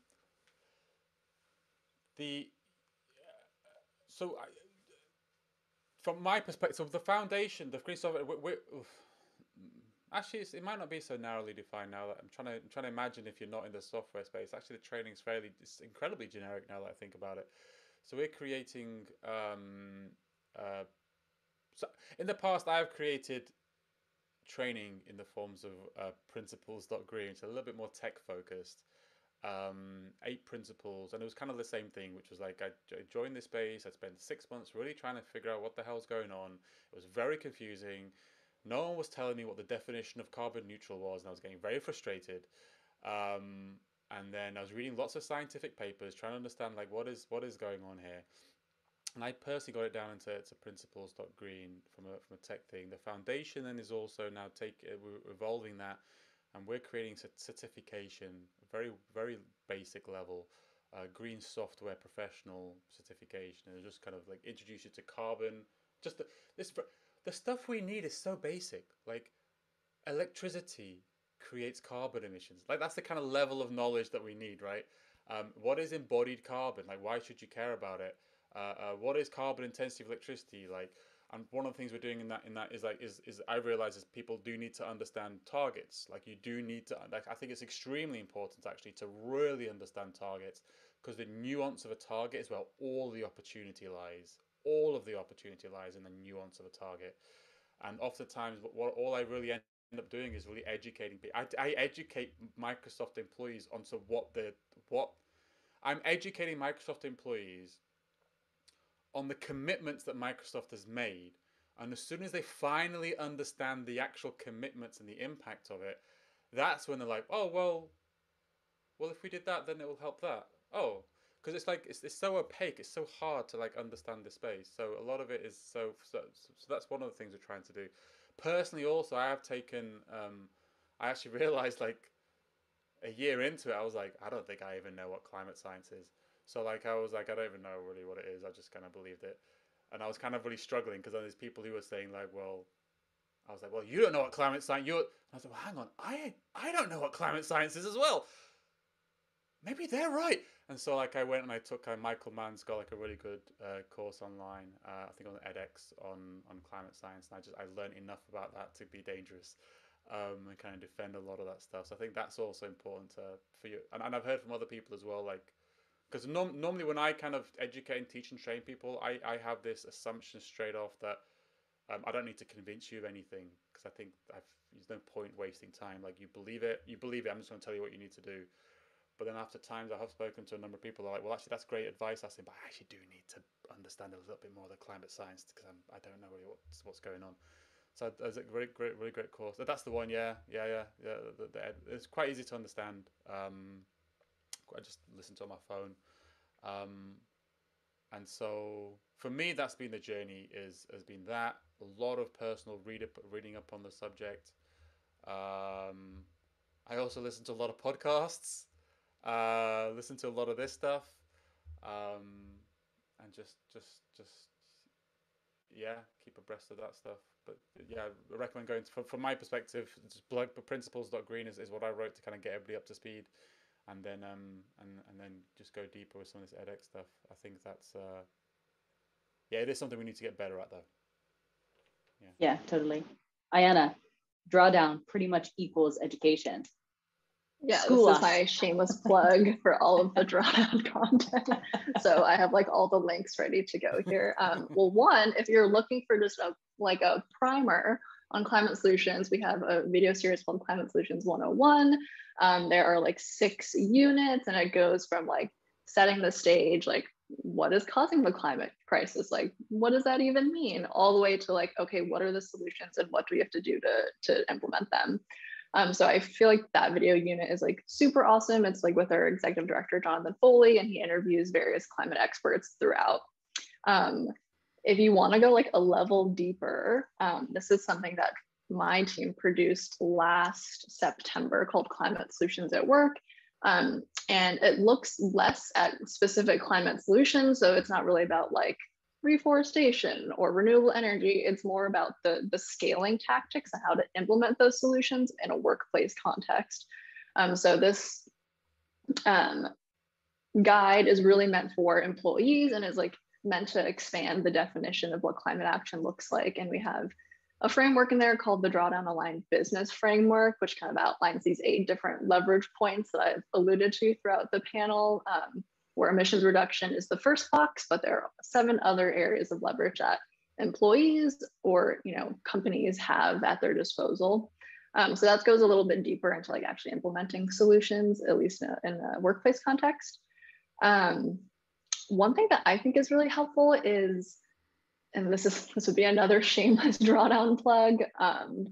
the, so I, from my perspective, so the foundation, the green software, we, we, actually, it's, it might not be so narrowly defined now. That I'm trying to I'm trying to imagine if you're not in the software space. Actually, the training is fairly, it's incredibly generic now that I think about it. So we're creating. Um, uh, so in the past, I have created training in the forms of uh, principles.green, which are a little bit more tech focused. Um, eight principles, and it was kind of the same thing, which was like I joined this space. I spent six months really trying to figure out what the hell's going on. It was very confusing. No one was telling me what the definition of carbon neutral was, and I was getting very frustrated. Um, and then I was reading lots of scientific papers, trying to understand like what is what is going on here. And I personally got it down into to principles.green from a from a tech thing. The foundation then is also now take uh, we're evolving that, and we're creating certification, very very basic level, uh, green software professional certification, and just kind of like introduce you to carbon. Just the, this the stuff we need is so basic, like electricity creates carbon emissions. Like that's the kind of level of knowledge that we need, right? Um, what is embodied carbon? Like why should you care about it? Uh, uh, what is carbon intensity of electricity? Like, and one of the things we're doing in that in that is like is is I realize is people do need to understand targets. Like you do need to. Like I think it's extremely important actually to really understand targets, because the nuance of a target is where all the opportunity lies. all of the opportunity lies in the nuance of a target. And oftentimes, what, what all I really end up doing is really educating people. I, I educate Microsoft employees onto what the what I'm educating Microsoft employees on the commitments that Microsoft has made. And as soon as they finally understand the actual commitments and the impact of it, that's when they're like, oh, well, well, if we did that, then it will help that. Oh, because it's like, it's, it's so opaque. It's so hard to like understand the space. So a lot of it is so, so, so that's one of the things we're trying to do. Personally, also, I have taken, um, I actually realized like a year into it, I was like, I don't think I even know what climate science is. So like, I was like, I don't even know really what it is. I just kind of believed it. And I was kind of really struggling because then there's people who were saying like, well, I was like, well, you don't know what climate science, you're, I was like, well, hang on, I, I don't know what climate science is as well. Maybe they're right. And so like I went and I took uh, Michael Mann's got like a really good uh, course online, uh, I think on edX on, on climate science. And I just, I learned enough about that to be dangerous. Um, and kind of defend a lot of that stuff. So I think that's also important to, for you. And, and I've heard from other people as well, like, because norm- normally when I kind of educate and teach and train people, I, I have this assumption straight off that um, I don't need to convince you of anything, because I think I've, there's no point wasting time. Like, you believe it, you believe it, I'm just going to tell you what you need to do. But then after times I have spoken to a number of people, they're like, well, actually, that's great advice, Asim, but I actually do need to understand a little bit more of the climate science, because I'm, I don't know really what's, what's going on. So that's a great, great, really great course. That's the one, yeah, yeah, yeah, yeah. The, the, the, it's quite easy to understand. Um, I just listen to it on my phone, um, and so for me, that's been the journey. Is has been that a lot of personal read up, reading up on the subject. Um, I also listen to a lot of podcasts. Uh, listen to a lot of this stuff, um, and just, just, just yeah, keep abreast of that stuff. But yeah, I recommend going to, from, from my perspective, just blog principles.green is, is what I wrote to kind of get everybody up to speed, and then um and and then just go deeper with some of this edX stuff. I think that's uh yeah, it is something we need to get better at though. Yeah. Yeah, totally. Aiyana, drawdown pretty much equals education. Yeah, School this us. is my shameless plug for all of the drawdown content. So I have like all the links ready to go here. Um, well, one, if you're looking for just a like a primer on climate solutions, we have a video series called Climate Solutions one oh one. Um, there are like six units, and it goes from like setting the stage, like what is causing the climate crisis? Like, what does that even mean? All the way to like, okay, what are the solutions and what do we have to do to, to implement them? Um, so I feel like that video unit is like super awesome. It's like with our executive director, Jonathan Foley, and he interviews various climate experts throughout. Um, if you want to go like a level deeper, um, this is something that my team produced last September called Climate Solutions at Work. Um, and it looks less at specific climate solutions. So it's not really about like reforestation or renewable energy. It's more about the, the scaling tactics and how to implement those solutions in a workplace context. Um, so this um, guide is really meant for employees and is like meant to expand the definition of what climate action looks like. And we have a framework in there called the Drawdown Aligned Business Framework, which kind of outlines these eight different leverage points that I've alluded to throughout the panel, um, where emissions reduction is the first box, but there are seven other areas of leverage that employees or you know companies have at their disposal. Um, so that goes a little bit deeper into like actually implementing solutions, at least in a, in a workplace context. Um, one thing that I think is really helpful is, and this is this would be another shameless drawdown plug, um,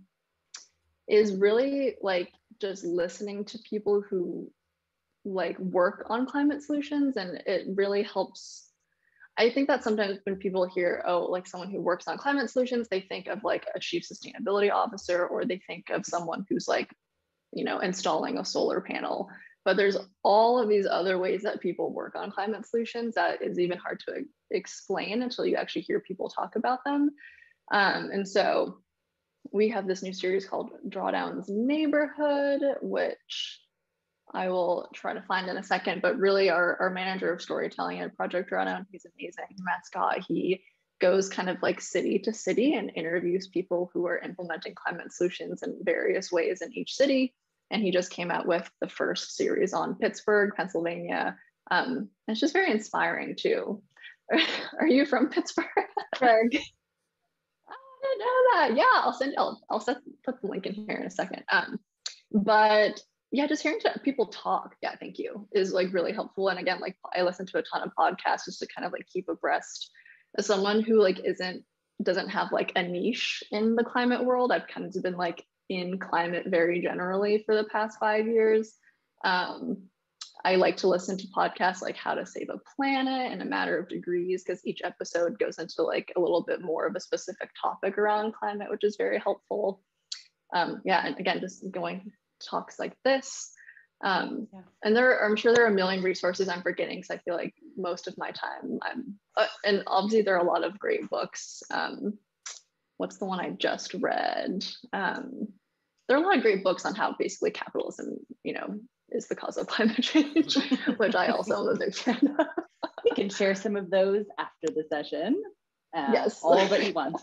is really like just listening to people who like work on climate solutions, and it really helps. I think that sometimes when people hear, oh, like someone who works on climate solutions, they think of like a chief sustainability officer, or they think of someone who's like, you know, installing a solar panel. But there's all of these other ways that people work on climate solutions that is even hard to explain until you actually hear people talk about them. Um, and so we have this new series called Drawdown's Neighborhood, which I will try to find in a second, but really our, our manager of storytelling at Project Drawdown, he's amazing, Matt Scott, he goes kind of like city to city and interviews people who are implementing climate solutions in various ways in each city. And he just came out with the first series on Pittsburgh, Pennsylvania. Um, and it's just very inspiring too. Are you from Pittsburgh? Pittsburgh. I didn't know that. Yeah, I'll send. I'll I'll set, put the link in here in a second. Um, but yeah, just hearing to people talk. Yeah, thank you. Is like really helpful. And again, like I listen to a ton of podcasts just to kind of like keep abreast. As someone who like isn't doesn't have like a niche in the climate world, I've kind of been like in climate very generally for the past five years. Um, I like to listen to podcasts like How to Save a Planet in a Matter of Degrees, because each episode goes into like a little bit more of a specific topic around climate, which is very helpful. Um, yeah, and again, just going talks like this. Um, yeah. And there, I'm sure there are a million resources I'm forgetting, because I feel like most of my time I'm, uh, and obviously there are a lot of great books. Um, what's the one I just read? Um, there are a lot of great books on how basically capitalism, you know, is the cause of climate change, which I also am a big fan of. We can share some of those after the session. Uh, yes. All but you want.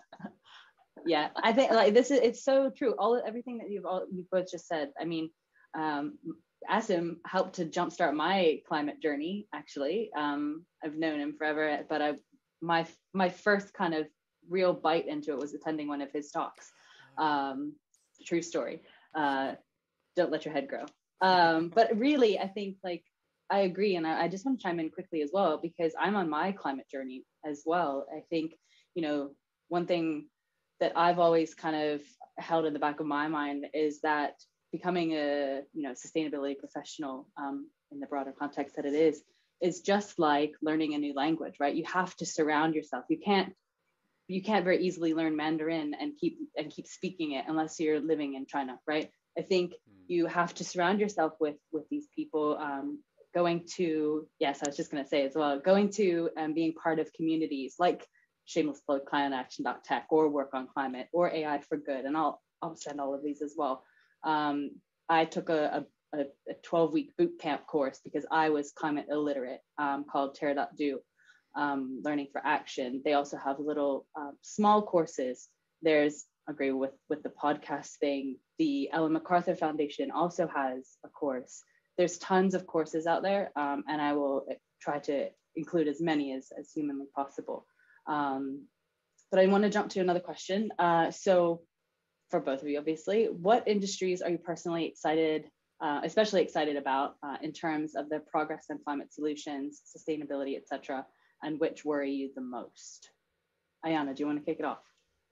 Yeah, I think like this is, it's so true. All everything that you've all you've both just said. I mean, um, Asim helped to jumpstart my climate journey. Actually, um, I've known him forever, but I my my first kind of real bite into it was attending one of his talks. Um, true story. Uh, don't let your head grow. Um, but really, I think like I agree, and I, I just want to chime in quickly as well, because I'm on my climate journey as well. I think, you know, one thing that I've always kind of held in the back of my mind is that becoming a, you know, sustainability professional, um, in the broader context that it is, is just like learning a new language, right? You have to surround yourself. You can't you can't very easily learn Mandarin and keep and keep speaking it unless you're living in China, right? I think you have to surround yourself with with these people, um, going to, yes, I was just going to say as well, going to and um, being part of communities like shameless plug climate action dot tech or Work on Climate or A I for Good. And I'll, I'll send all of these as well. Um, I took a, a, a twelve week boot camp course because I was climate illiterate, um, called Terra.do, um, Learning for Action. They also have little uh, small courses. There's, agree with, with the podcast thing, the Ellen MacArthur Foundation also has a course. There's tons of courses out there, um, and I will try to include as many as, as humanly possible. Um, but I want to jump to another question. Uh, so for both of you, obviously, what industries are you personally excited, uh, especially excited about uh, in terms of their progress in climate solutions, sustainability, et cetera, and which worry you the most? Aiyana, do you want to kick it off?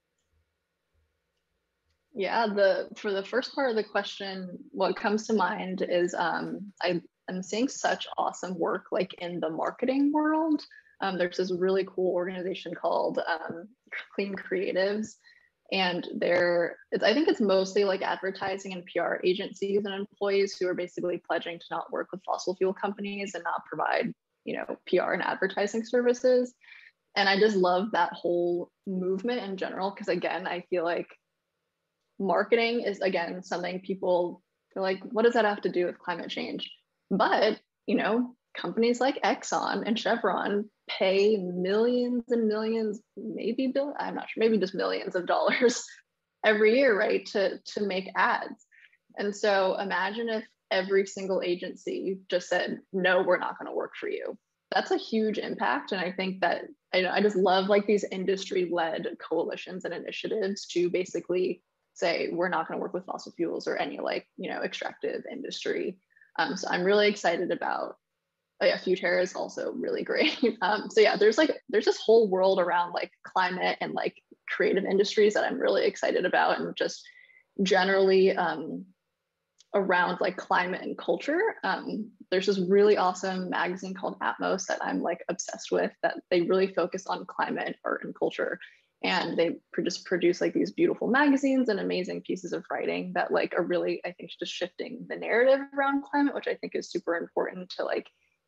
Yeah, the for the first part of the question, what comes to mind is um, I, I'm seeing such awesome work like in the marketing world. Um, there's this really cool organization called um, Clean Creatives, and they're, it's, I think it's mostly like advertising and P R agencies and employees who are basically pledging to not work with fossil fuel companies and not provide, you know, P R and advertising services. And I just love that whole movement in general, because again, I feel like marketing is, again, something people are like, what does that have to do with climate change? But, you know, companies like Exxon and Chevron pay millions and millions, maybe bill, I'm not sure, maybe just millions of dollars every year, right, to, to make ads. And so imagine if every single agency just said, no, we're not going to work for you. That's a huge impact. And I think that I, I just love like these industry-led coalitions and initiatives to basically say, we're not going to work with fossil fuels or any like, you know, extractive industry. Um, so I'm really excited about, oh yeah, Futerra is also really great. Um, so yeah, there's like, there's this whole world around like climate and like creative industries that I'm really excited about, and just generally um, around like climate and culture. Um, there's this really awesome magazine called Atmos that I'm like obsessed with, that they really focus on climate, art, and culture. And they just produce like these beautiful magazines and amazing pieces of writing that like are really, I think, just shifting the narrative around climate, which I think is super important to like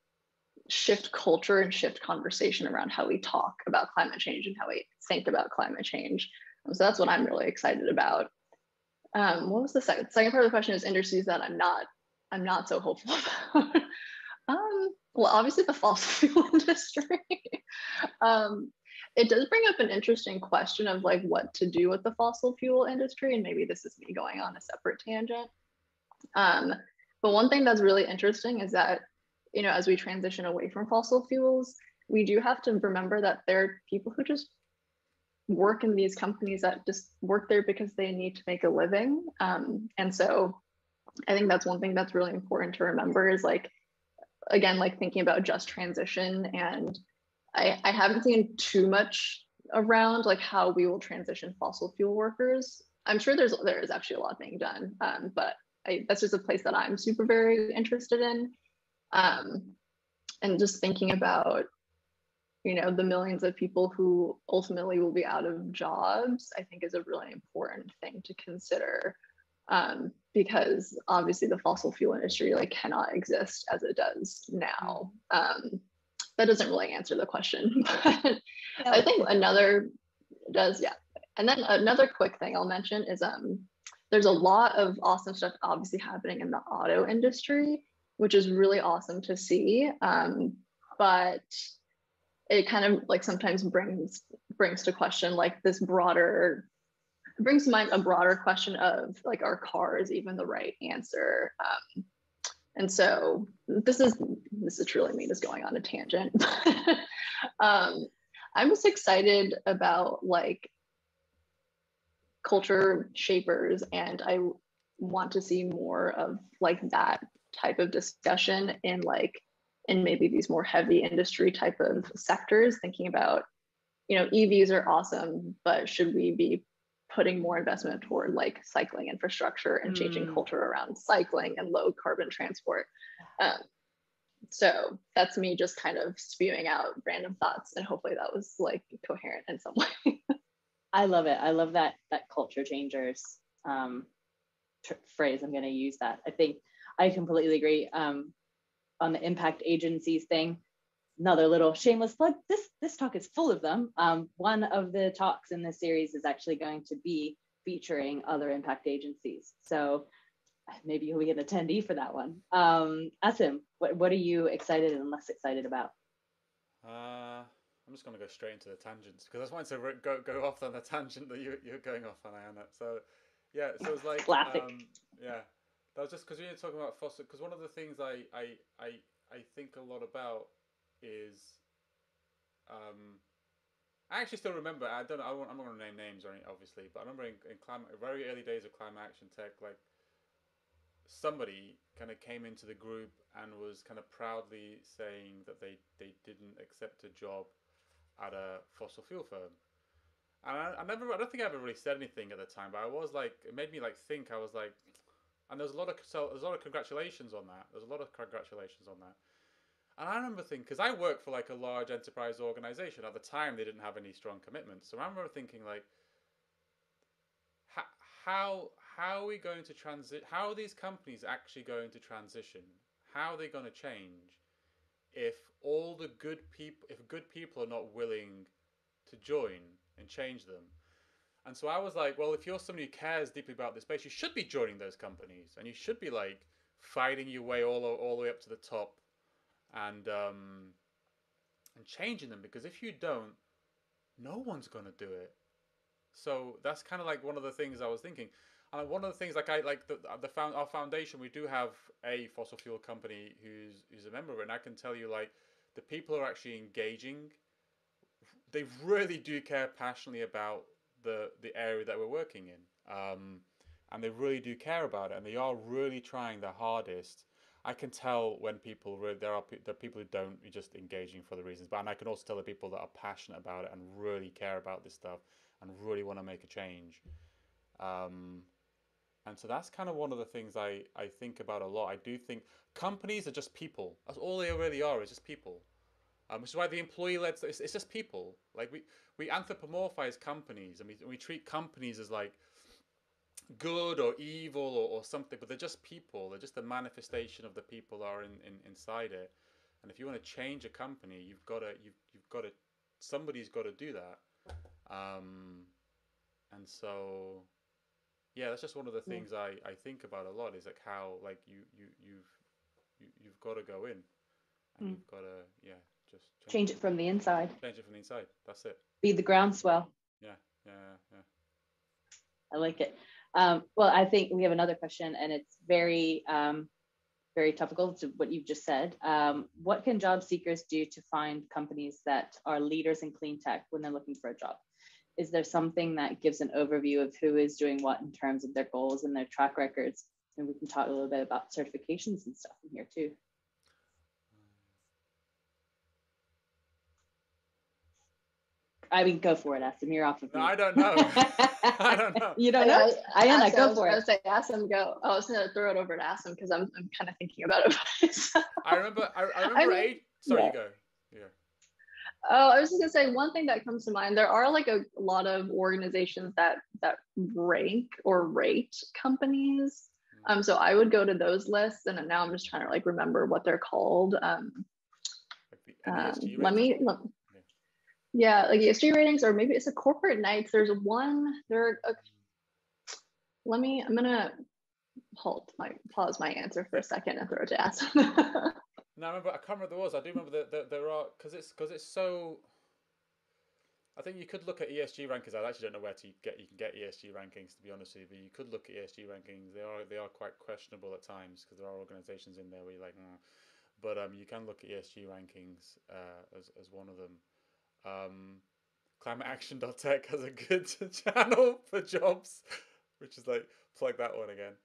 shift culture and shift conversation around how we talk about climate change and how we think about climate change. Um, so that's what I'm really excited about. Um, what was the second? Second part of the question is industries that I'm not, I'm not so hopeful about. um, well, obviously the fossil fuel industry. um, It does bring up an interesting question of like what to do with the fossil fuel industry. And maybe this is me going on a separate tangent. Um, but one thing that's really interesting is that, you know, as we transition away from fossil fuels, we do have to remember that there are people who just work in these companies that just work there because they need to make a living. Um, and so I think that's one thing that's really important to remember is like, again, like thinking about just transition. And I, I haven't seen too much around like how we will transition fossil fuel workers. I'm sure there's there is actually a lot being done, um, but I, that's just a place that I'm super very interested in. Um, and just thinking about, you know, the millions of people who ultimately will be out of jobs, I think is a really important thing to consider. Um, because obviously the fossil fuel industry like cannot exist as it does now. Um, that doesn't really answer the question, but I think another does, yeah. And then another quick thing I'll mention is um, there's a lot of awesome stuff obviously happening in the auto industry, which is really awesome to see. Um, but it kind of like sometimes brings brings to question like this broader brings to mind a broader question of like, are cars even the right answer? Um, and so this is this is truly me just going on a tangent. um, I'm just excited about like culture shapers, and I want to see more of like that type of discussion in like in maybe these more heavy industry type of sectors, thinking about, you know, E Vs are awesome, but should we be putting more investment toward like cycling infrastructure and changing mm. culture around cycling and low carbon transport? Um, so that's me just kind of spewing out random thoughts, and hopefully that was like coherent in some way. I love it. I love that that culture changers um, tr- phrase. I'm going to use that. I think I completely agree um, on the impact agencies thing. Another little shameless plug. This this talk is full of them. Um, one of the talks in this series is actually going to be featuring other impact agencies. So maybe you'll be an attendee for that one. Um, Asim, what what are you excited and less excited about? Uh, I'm just going to go straight into the tangents because I just wanted to re- go go off on the tangent that you you're going off on, Aiyana. So yeah, so it's like classic. Um, yeah, that was just because we were talking about fossil. Because one of the things I I I I think a lot about is um. I actually still remember. I don't know. I won't, I'm not going to name names or anything, obviously, but I remember in, in climate, very early days of climate action tech, like somebody kind of came into the group and was kind of proudly saying that they they didn't accept a job at a fossil fuel firm. And I, I never, I don't think I ever really said anything at the time, but I was like, it made me like think. I was like, and there's a lot of so there's a lot of congratulations on that. There's a lot of congratulations on that. And I remember thinking, because I worked for like a large enterprise organization at the time, they didn't have any strong commitments. So I remember thinking like, how how are we going to transit? How are these companies actually going to transition? How are they going to change if all the good people, if good people are not willing to join and change them? And so I was like, well, if you're somebody who cares deeply about this space, you should be joining those companies, and you should be like fighting your way all all the way up to the top, and um, and changing them. Because if you don't, no one's gonna do it. So that's kind of like one of the things I was thinking. And one of the things, like I like the the found our foundation, we do have a fossil fuel company who's who's a member of it, and I can tell you like the people who are actually engaging, they really do care passionately about the the area that we're working in, um, and they really do care about it, and they are really trying their hardest. I can tell when people really, there are there are people who don't, you're just engaging for the reasons, but and I can also tell the people that are passionate about it and really care about this stuff and really want to make a change. Um, and so that's kind of one of the things I, I think about a lot. I do think companies are just people. That's all they really are, is just people. Um, which is why the employee-led, it's, it's just people. Like we, we anthropomorphize we and we, we treat companies as like good or evil or, or something, but they're just people. They're just a manifestation of the people that are in, in inside it. And if you want to change a company, you've got to you've you've got to somebody's got to do that. Um, and so yeah, that's just one of the things yeah. I, I think about a lot, is like how like you you you've you, you've got to go in and mm. you've got to yeah just change, change it from the inside. Change it from the inside. That's it. Be the groundswell. Yeah, yeah, yeah. I like it. Um, well, I think we have another question, and it's very um, very topical to what you've just said. Um, what can job seekers do to find companies that are leaders in clean tech when they're looking for a job? Is there something that gives an overview of who is doing what in terms of their goals and their track records? And we can talk a little bit about certifications and stuff in here too. I mean, go for it, Asim. You're off of No, me. I don't know. I don't know. You don't know? Aiyana, go for it. I was going to say, Asim, go. I was going to throw it over to Asim because I'm, I'm kind of thinking about it myself. I remember, I, I remember, I mean, eight, sorry, yeah. you go. Yeah. Oh, I was just gonna say one thing that comes to mind. There are like a lot of organizations that that rank or rate companies. Um, so I would go to those lists, and now I'm just trying to like remember what they're called. Um, um, let me. Let, yeah, like E S G ratings, or maybe it's a corporate nights. There's one. There. A, let me. I'm gonna hold my pause my answer for a second and throw it to Asim. No, I remember. I can't remember what there was. I do remember that, that there are because it's because it's so. I think you could look at E S G rankings. I actually don't know where to get. You can get E S G rankings, to be honest with you. But you could look at E S G rankings. They are they are quite questionable at times because there are organisations in there where you're like, mm. But um, you can look at E S G rankings uh, as as one of them. Um, climate action dot tech has a good channel for jobs, which is like plug that one again.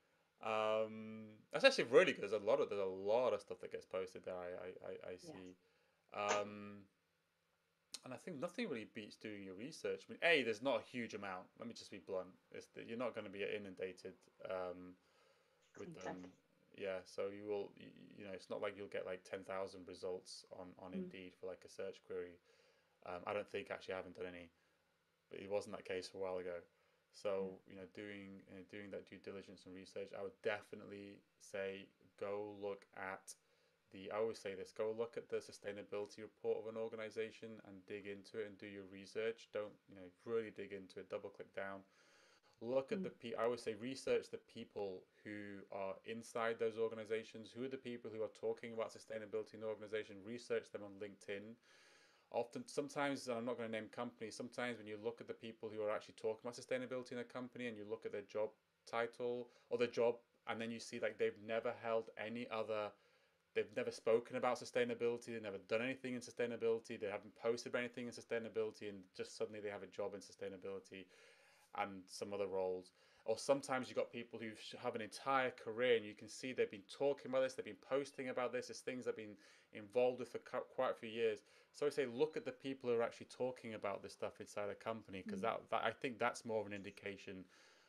Um, that's actually really good. There's a lot of there's a lot of stuff that gets posted there. I I, I see, yes. um, and I think nothing really beats doing your research. I mean, a there's not a huge amount. Let me just be blunt. It's that you're not going to be inundated um, with them. Yeah, so you will. You, you know, it's not like you'll get like ten thousand results on on mm. Indeed for like a search query. Um, I don't think actually I haven't done any, but it wasn't that case for a while ago. So, you know, doing you know, doing that due diligence and research, I would definitely say go look at the, I always say this, go look at the sustainability report of an organization and dig into it and do your research. Don't, you know, really dig into it, double click down. Look at mm. the people, I always say research the people who are inside those organizations. Who are the people who are talking about sustainability in the organization? Research them on LinkedIn. Often, sometimes, and I'm not going to name companies, sometimes when you look at the people who are actually talking about sustainability in a company and you look at their job title or their job, and then you see like they've never held any other, they've never spoken about sustainability, they've never done anything in sustainability, they haven't posted anything in sustainability, and just suddenly they have a job in sustainability and some other roles. Or sometimes you've got people who have an entire career and you can see they've been talking about this, they've been posting about this, it's things they've been involved with for quite a few years. So I say look at the people who are actually talking about this stuff inside a company, because that, that I think that's more of an indication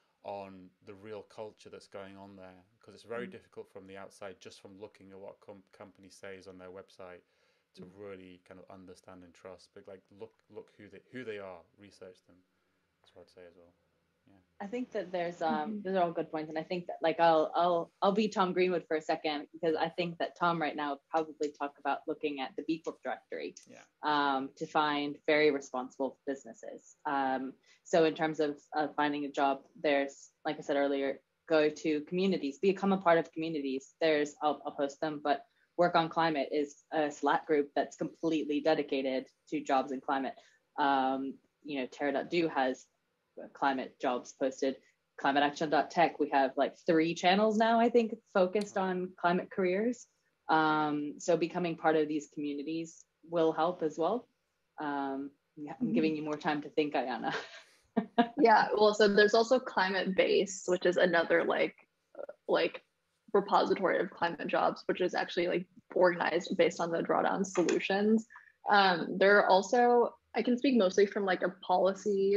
on the real culture that's going on there, because it's very mm. difficult from the outside, just from looking at what com- company says on their website, to mm. really kind of understand and trust. But like look look who they who they are, research them. That's what I'd say as well. Yeah. I think that there's um those are all good points, and I think that like I'll I'll I'll be Tom Greenwood for a second, because I think that Tom right now would probably talk about looking at the B Corp directory yeah. um, to find very responsible businesses. Um, so in terms of uh, finding a job, there's, like I said earlier, go to communities, become a part of communities. There's I'll, I'll post them, but Work on Climate is a Slack group that's completely dedicated to jobs and climate. Um, you know, Terra dot do has climate jobs posted. Climate action dot tech, we have like three channels now, I think, focused on climate careers. Um, so becoming part of these communities will help as well. Um, I'm giving you more time to think, Aiyana. Yeah, well, so there's also Climate Base, which is another like like repository of climate jobs, which is actually like organized based on the drawdown solutions. Um, there are also, I can speak mostly from like a policy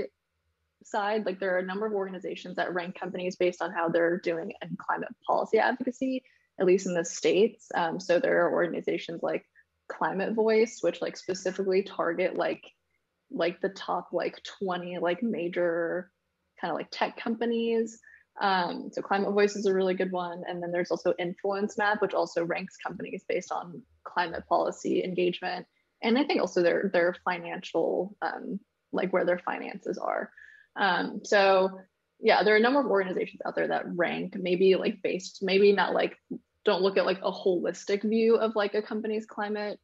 side. Like there are a number of organizations that rank companies based on how they're doing in climate policy advocacy, at least in the States. Um, so there are organizations like Climate Voice, which like specifically target like like the top like twenty like major kind of like tech companies. Um, so Climate Voice is a really good one. And then there's also Influence Map, which also ranks companies based on climate policy engagement. And I think also their their financial, um, like where their finances are. Um, so yeah, there are a number of organizations out there that rank maybe like based, maybe not like, don't look at like a holistic view of like a company's climate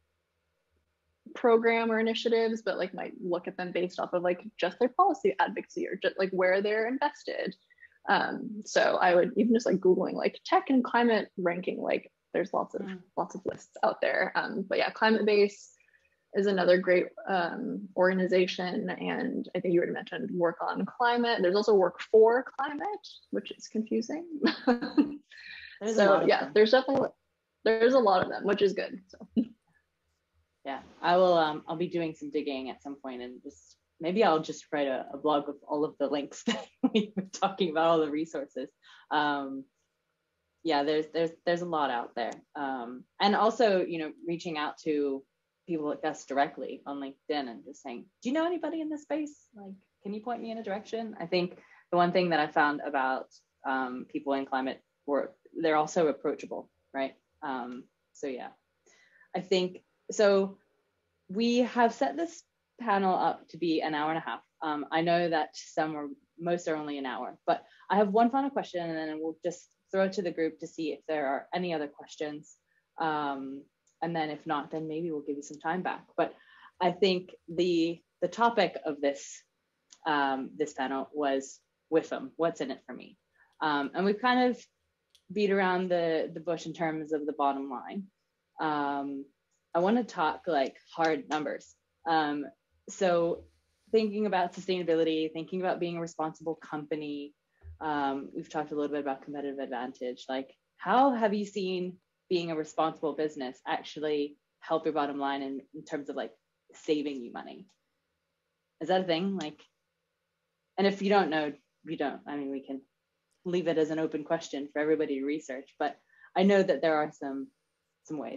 program or initiatives, but like might look at them based off of like just their policy advocacy or just like where they're invested. Um, so I would even just like Googling like tech and climate ranking, like there's lots of Mm. lots of lists out there. Um, but yeah, Climate Base is another great um, organization, and I think you already mentioned Work on Climate. There's also Work for Climate, which is confusing. There's a So lot of yeah, them. there's definitely there's a lot of them, which is good. So. Yeah, I will. Um, I'll be doing some digging at some point, and just maybe I'll just write a, a blog with all of the links that we've been talking about, all the resources. Um, yeah, there's there's there's a lot out there, um, and also, you know, reaching out to people like us directly on LinkedIn and just saying, do you know anybody in this space? Like, can you point me in a direction? I think the one thing that I found about um, people in climate work, they're also approachable, right? Um, so yeah, I think so. We have set this panel up to be an hour and a half. Um, I know that some are, most are only an hour, but I have one final question, and then we'll just throw it to the group to see if there are any other questions. Um, and then if not, then maybe we'll give you some time back. But I think the the topic of this um, this panel was W I F M, what's in it for me? Um, and we've kind of beat around the, the bush in terms of the bottom line. Um, I want to talk like hard numbers. Um, so thinking about sustainability, thinking about being a responsible company, um, we've talked a little bit about competitive advantage. Like, how have you seen being a responsible business actually help your bottom line in, in terms of like saving you money? Is that a thing? Like, and if you don't know, you don't. I mean, we can leave it as an open question for everybody to research, but I know that there are some some ways.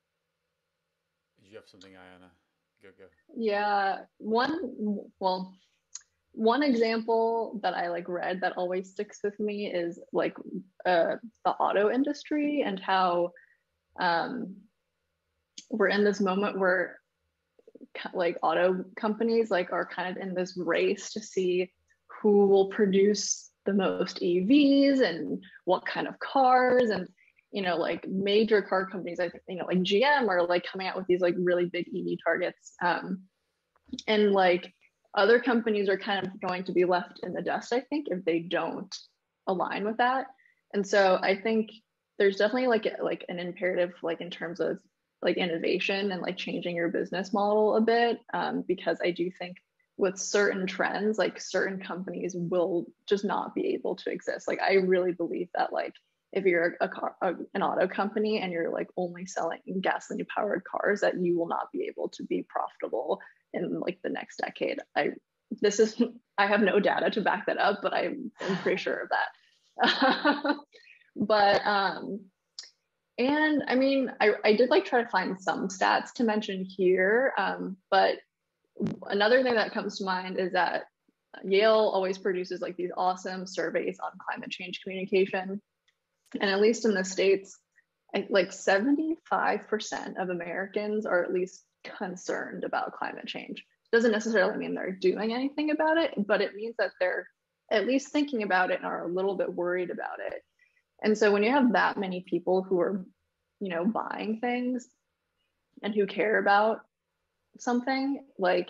You have something, Aiyana? Go, go. Yeah, one, well, one example that I like read that always sticks with me is like uh, the auto industry, and how um, we're in this moment where like auto companies like are kind of in this race to see who will produce the most E Vs and what kind of cars. And you know, like major car companies, I think, you know, like G M are like coming out with these like really big E V targets, um, and like other companies are kind of going to be left in the dust, I think, if they don't align with that. And so I think there's definitely like like an imperative, like in terms of like innovation and like changing your business model a bit, um, because I do think with certain trends, like certain companies will just not be able to exist. Like I really believe that like if you're a car, a, an auto company and you're like only selling gasoline powered cars, that you will not be able to be profitable in like the next decade. I this is I have no data to back that up, but I'm, I'm pretty sure of that. But um, and I mean, I, I did like try to find some stats to mention here, um, but another thing that comes to mind is that Yale always produces like these awesome surveys on climate change communication. And at least in the States, I, like seventy-five percent of Americans are at least concerned about climate change. Doesn't necessarily mean they're doing anything about it, but it means that they're at least thinking about it and are a little bit worried about it. And so when you have that many people who are, you know, buying things and who care about something, like,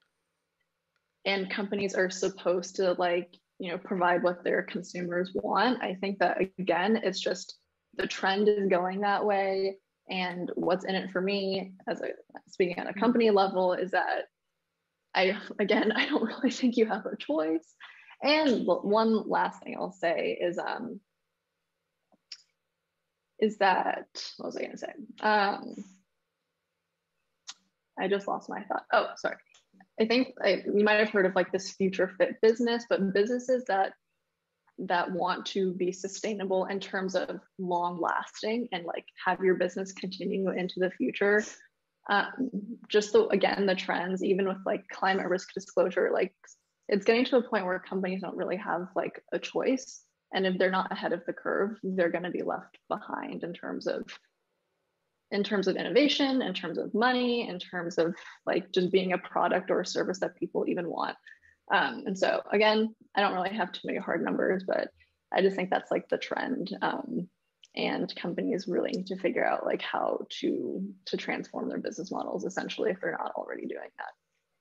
and companies are supposed to like, you know, provide what their consumers want, I think that again, it's just the trend is going that way. And what's in it for me, as a speaking at a company level, is that I, again, I don't really think you have a choice. And one last thing I'll say is, um, is that, what was I going to say? Um, I just lost my thought. Oh, sorry. I think I, you might have heard of like this future fit business, but businesses that that want to be sustainable in terms of long lasting and like have your business continue into the future. Um, just the, again, the trends, even with like climate risk disclosure, like it's getting to a point where companies don't really have like a choice. And if they're not ahead of the curve, they're going to be left behind in terms of in terms of innovation, in terms of money, in terms of like just being a product or a service that people even want. Um, and so again, I don't really have too many hard numbers, but I just think that's like the trend. Um, and companies really need to figure out like how to to transform their business models essentially if they're not already doing that.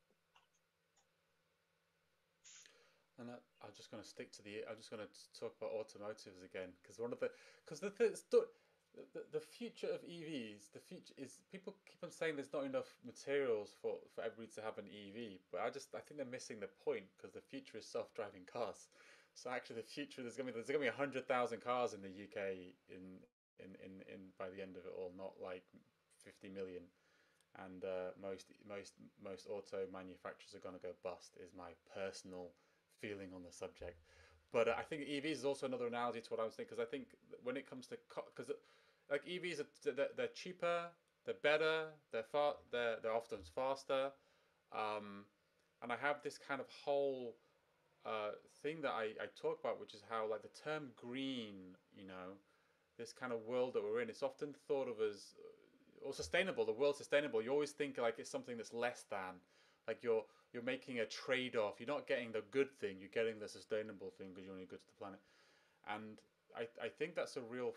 And I, I'm just going to stick to the. I'm just going to talk about automotives again because one of the because the things the, the future of E Vs, the future is, people keep on saying there's not enough materials for, for everybody to have an E V, but I just, I think they're missing the point, because the future is self-driving cars. So actually the future, there's gonna be, there's gonna be a hundred thousand cars in the U K in, in, in, in by the end of it all, not like fifty million. And uh, most, most, most auto manufacturers are gonna go bust, is my personal feeling on the subject. But uh, I think E Vs is also another analogy to what I was thinking, because I think when it comes to, because like E Vs, are, they're, they're cheaper, they're better, they're far, they're they're often faster, um, and I have this kind of whole uh, thing that I, I talk about, which is how like the term green, you know, this kind of world that we're in, it's often thought of as, or sustainable. The world's sustainable. You always think like it's something that's less than, like you're you're making a trade-off. You're not getting the good thing. You're getting the sustainable thing because you're only good to the planet. And I I think that's a real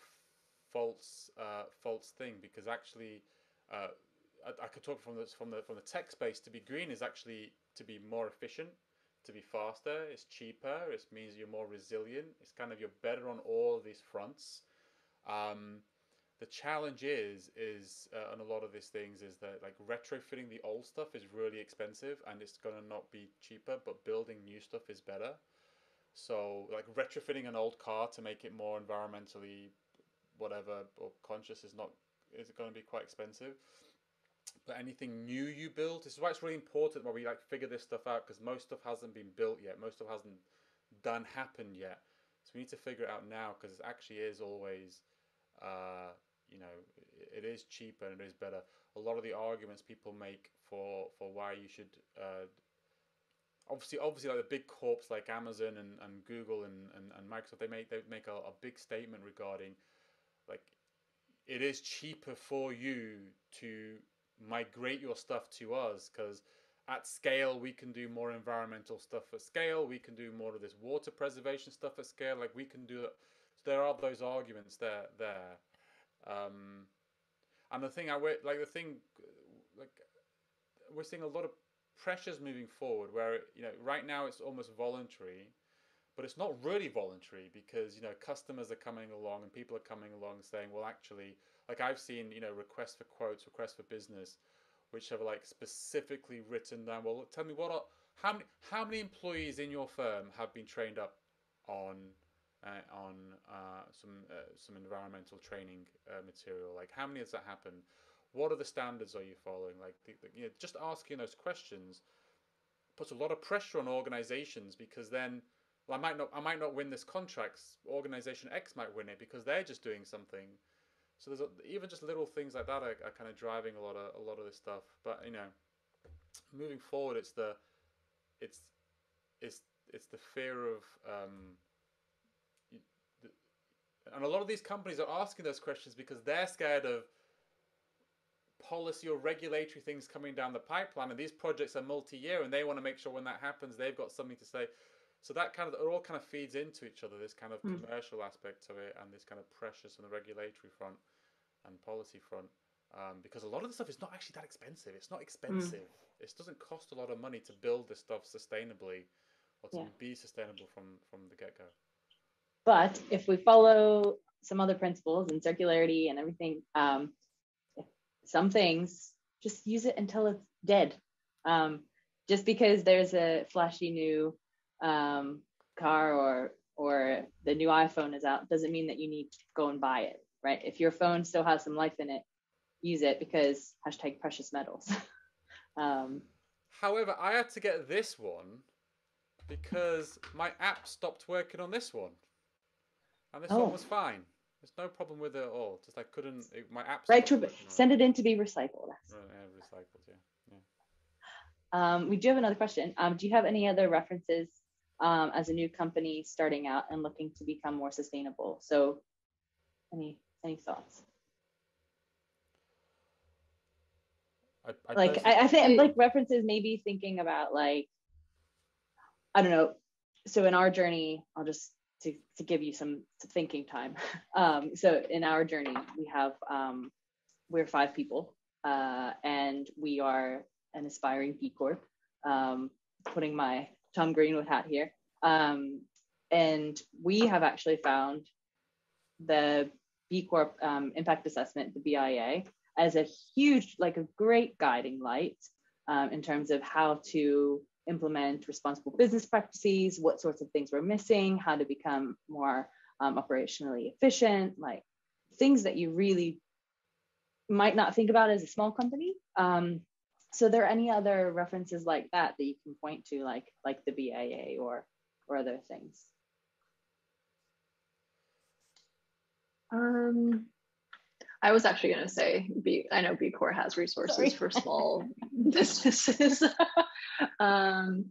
false uh, false thing, because actually uh, I, I could talk from this from the from the tech space. To be green is actually to be more efficient, to be faster. It's cheaper. It means you're more resilient. It's kind of, you're better on all of these fronts. Um, the challenge is is uh, on a lot of these things is that like retrofitting the old stuff is really expensive and it's going to not be cheaper, but building new stuff is better. So like retrofitting an old car to make it more environmentally whatever or conscious is not, is going to be quite expensive. But anything new you build, this is why it's really important where we like figure this stuff out, because most stuff hasn't been built yet, most stuff hasn't done happened yet. So we need to figure it out now, because it actually is always uh, you know, it is cheaper and it is better. A lot of the arguments people make for for why you should uh, obviously obviously like the big corps like Amazon and, and Google and, and, and Microsoft, they make they make a, a big statement regarding like it is cheaper for you to migrate your stuff to us, because at scale we can do more environmental stuff at scale, we can do more of this water preservation stuff at scale, like we can do it. So there are those arguments there there um, and the thing I like the thing like we're seeing a lot of pressures moving forward where, you know, right now it's almost voluntary, but it's not really voluntary, because, you know, customers are coming along and people are coming along saying, well, actually, like I've seen, you know, requests for quotes, requests for business, which have like specifically written down, well, tell me what are, how many how many employees in your firm have been trained up on uh, on uh, some uh, some environmental training uh, material? Like, how many has that happened? What are the standards are you following? Like, the, the, you know, just asking those questions puts a lot of pressure on organizations, because then, well, I might not I might not win this contract. Organization X might win it because they're just doing something. So there's a, even just little things like that are, are kind of driving a lot of a lot of this stuff. But, you know, moving forward, it's the it's it's it's the fear of um, you, the, and a lot of these companies are asking those questions because they're scared of policy or regulatory things coming down the pipeline, and these projects are multi-year, and they want to make sure when that happens they've got something to say. So that kind of, it all kind of feeds into each other, this kind of mm. commercial aspect of it, and this kind of pressures on the regulatory front and policy front, um, because a lot of the stuff is not actually that expensive. It's not expensive. Mm. It doesn't cost a lot of money to build this stuff sustainably, or to yeah. be sustainable from from the get-go. But if we follow some other principles and circularity and everything, um, some things, just use it until it's dead. Um, just because there's a flashy new um, car or or the new iPhone is out doesn't mean that you need to go and buy it, right? If your phone still has some life in it, use it, because hashtag precious metals. um, However, I had to get this one because my app stopped working on this one, and this oh. one was fine. There's no problem with it at all. Just I couldn't. It, my app. Right to send it in to be recycled. Right, yeah, recycled. Yeah, yeah. Um, we do have another question. Um, do you have any other references um, as a new company starting out and looking to become more sustainable? So, any any thoughts? I, I like I, I think like references, maybe thinking about like, I don't know. So in our journey, I'll just to to give you some thinking time. Um, so in our journey, we have um, we're five people, uh, and we are an aspiring B Corp. Um, putting my Tom Greenwood hat here, um, and we have actually found the B Corp um, impact assessment, the B I A, as a huge, like a great guiding light um, in terms of how to implement responsible business practices, what sorts of things we're missing, how to become more um, operationally efficient, like things that you really might not think about as a small company. Um, so there are any other references like that that you can point to, like like the B I A or or other things? Um, I was actually going to say, B, I know B Corp has resources Sorry. for small businesses. um,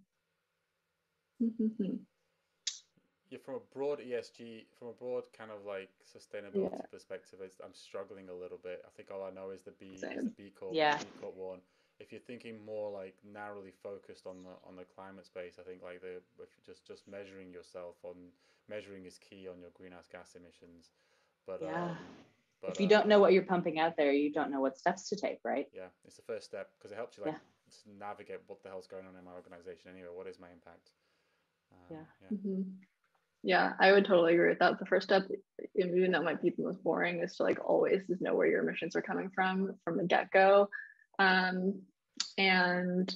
Yeah, from a broad E S G, from a broad kind of like sustainability Yeah. perspective, it's, I'm struggling a little bit. I think all I know is the B Same. is the B Corp, Yeah. B Corp one. If you're thinking more like narrowly focused on the on the climate space, I think like the if you're just just measuring yourself on measuring is key on your greenhouse gas emissions. But Yeah. um, but If you don't uh, know what you're pumping out there, you don't know what steps to take, right? yeah, it's the first step because it helps you like Yeah. just navigate what the hell's going on in my organization anyway. What is my impact? Um, Yeah. Yeah. Mm-hmm. Yeah, I would totally agree with that. The first step, even though it might be the most boring, is to like always just know where your emissions are coming from from the get-go. Um, and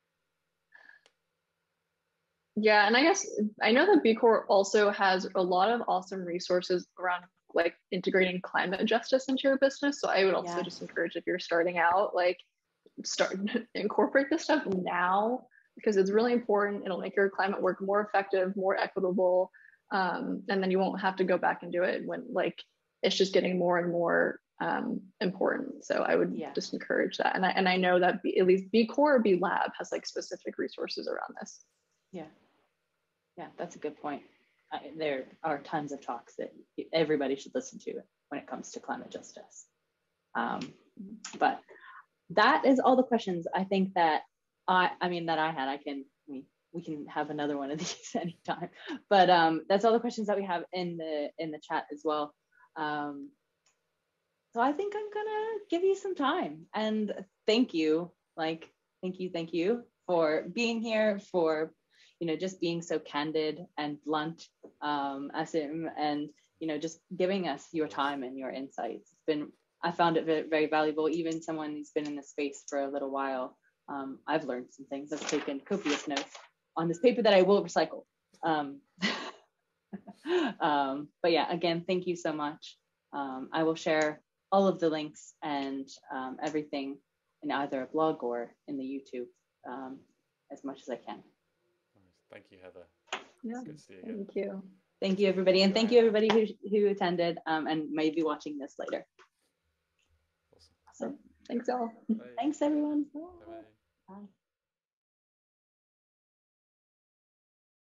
yeah, and I guess I know that B Corp also has a lot of awesome resources around like integrating climate justice into your business. So I would also Yeah. just encourage, if you're starting out, like start incorporate this stuff now, because it's really important. It'll make your climate work more effective, more equitable. Um, and then you won't have to go back and do it when like it's just getting more and more um, important. So I would Yeah. just encourage that. And I, and I know that B, at least B Corp or B Lab has like specific resources around this. Yeah. Yeah, that's a good point. I, there are tons of talks that everybody should listen to when it comes to climate justice. Um, but that is all the questions I think that I, I mean, that I had. I can, I mean, we can have another one of these anytime. But um, that's all the questions that we have in the in the chat as well. Um, so I think I'm gonna give you some time and thank you, like thank you, thank you for being here, for you know just being so candid and blunt, um, Asim, and you know just giving us your time and your insights. It's been I found it very, very valuable. Even someone who's been in this space for a little while, um, I've learned some things. I've taken copious notes on this paper that I will recycle. Um, um, but yeah, again, thank you so much. Um, I will share all of the links and um, everything in either a blog or in the YouTube um, as much as I can. Thank you, Heather. Yeah, Good to see you again. thank you. Thank you, everybody. And thank you, everybody who, who attended um, and may be watching this later. Awesome. Awesome. Thanks all. Bye. Thanks, everyone. Bye-bye. Bye.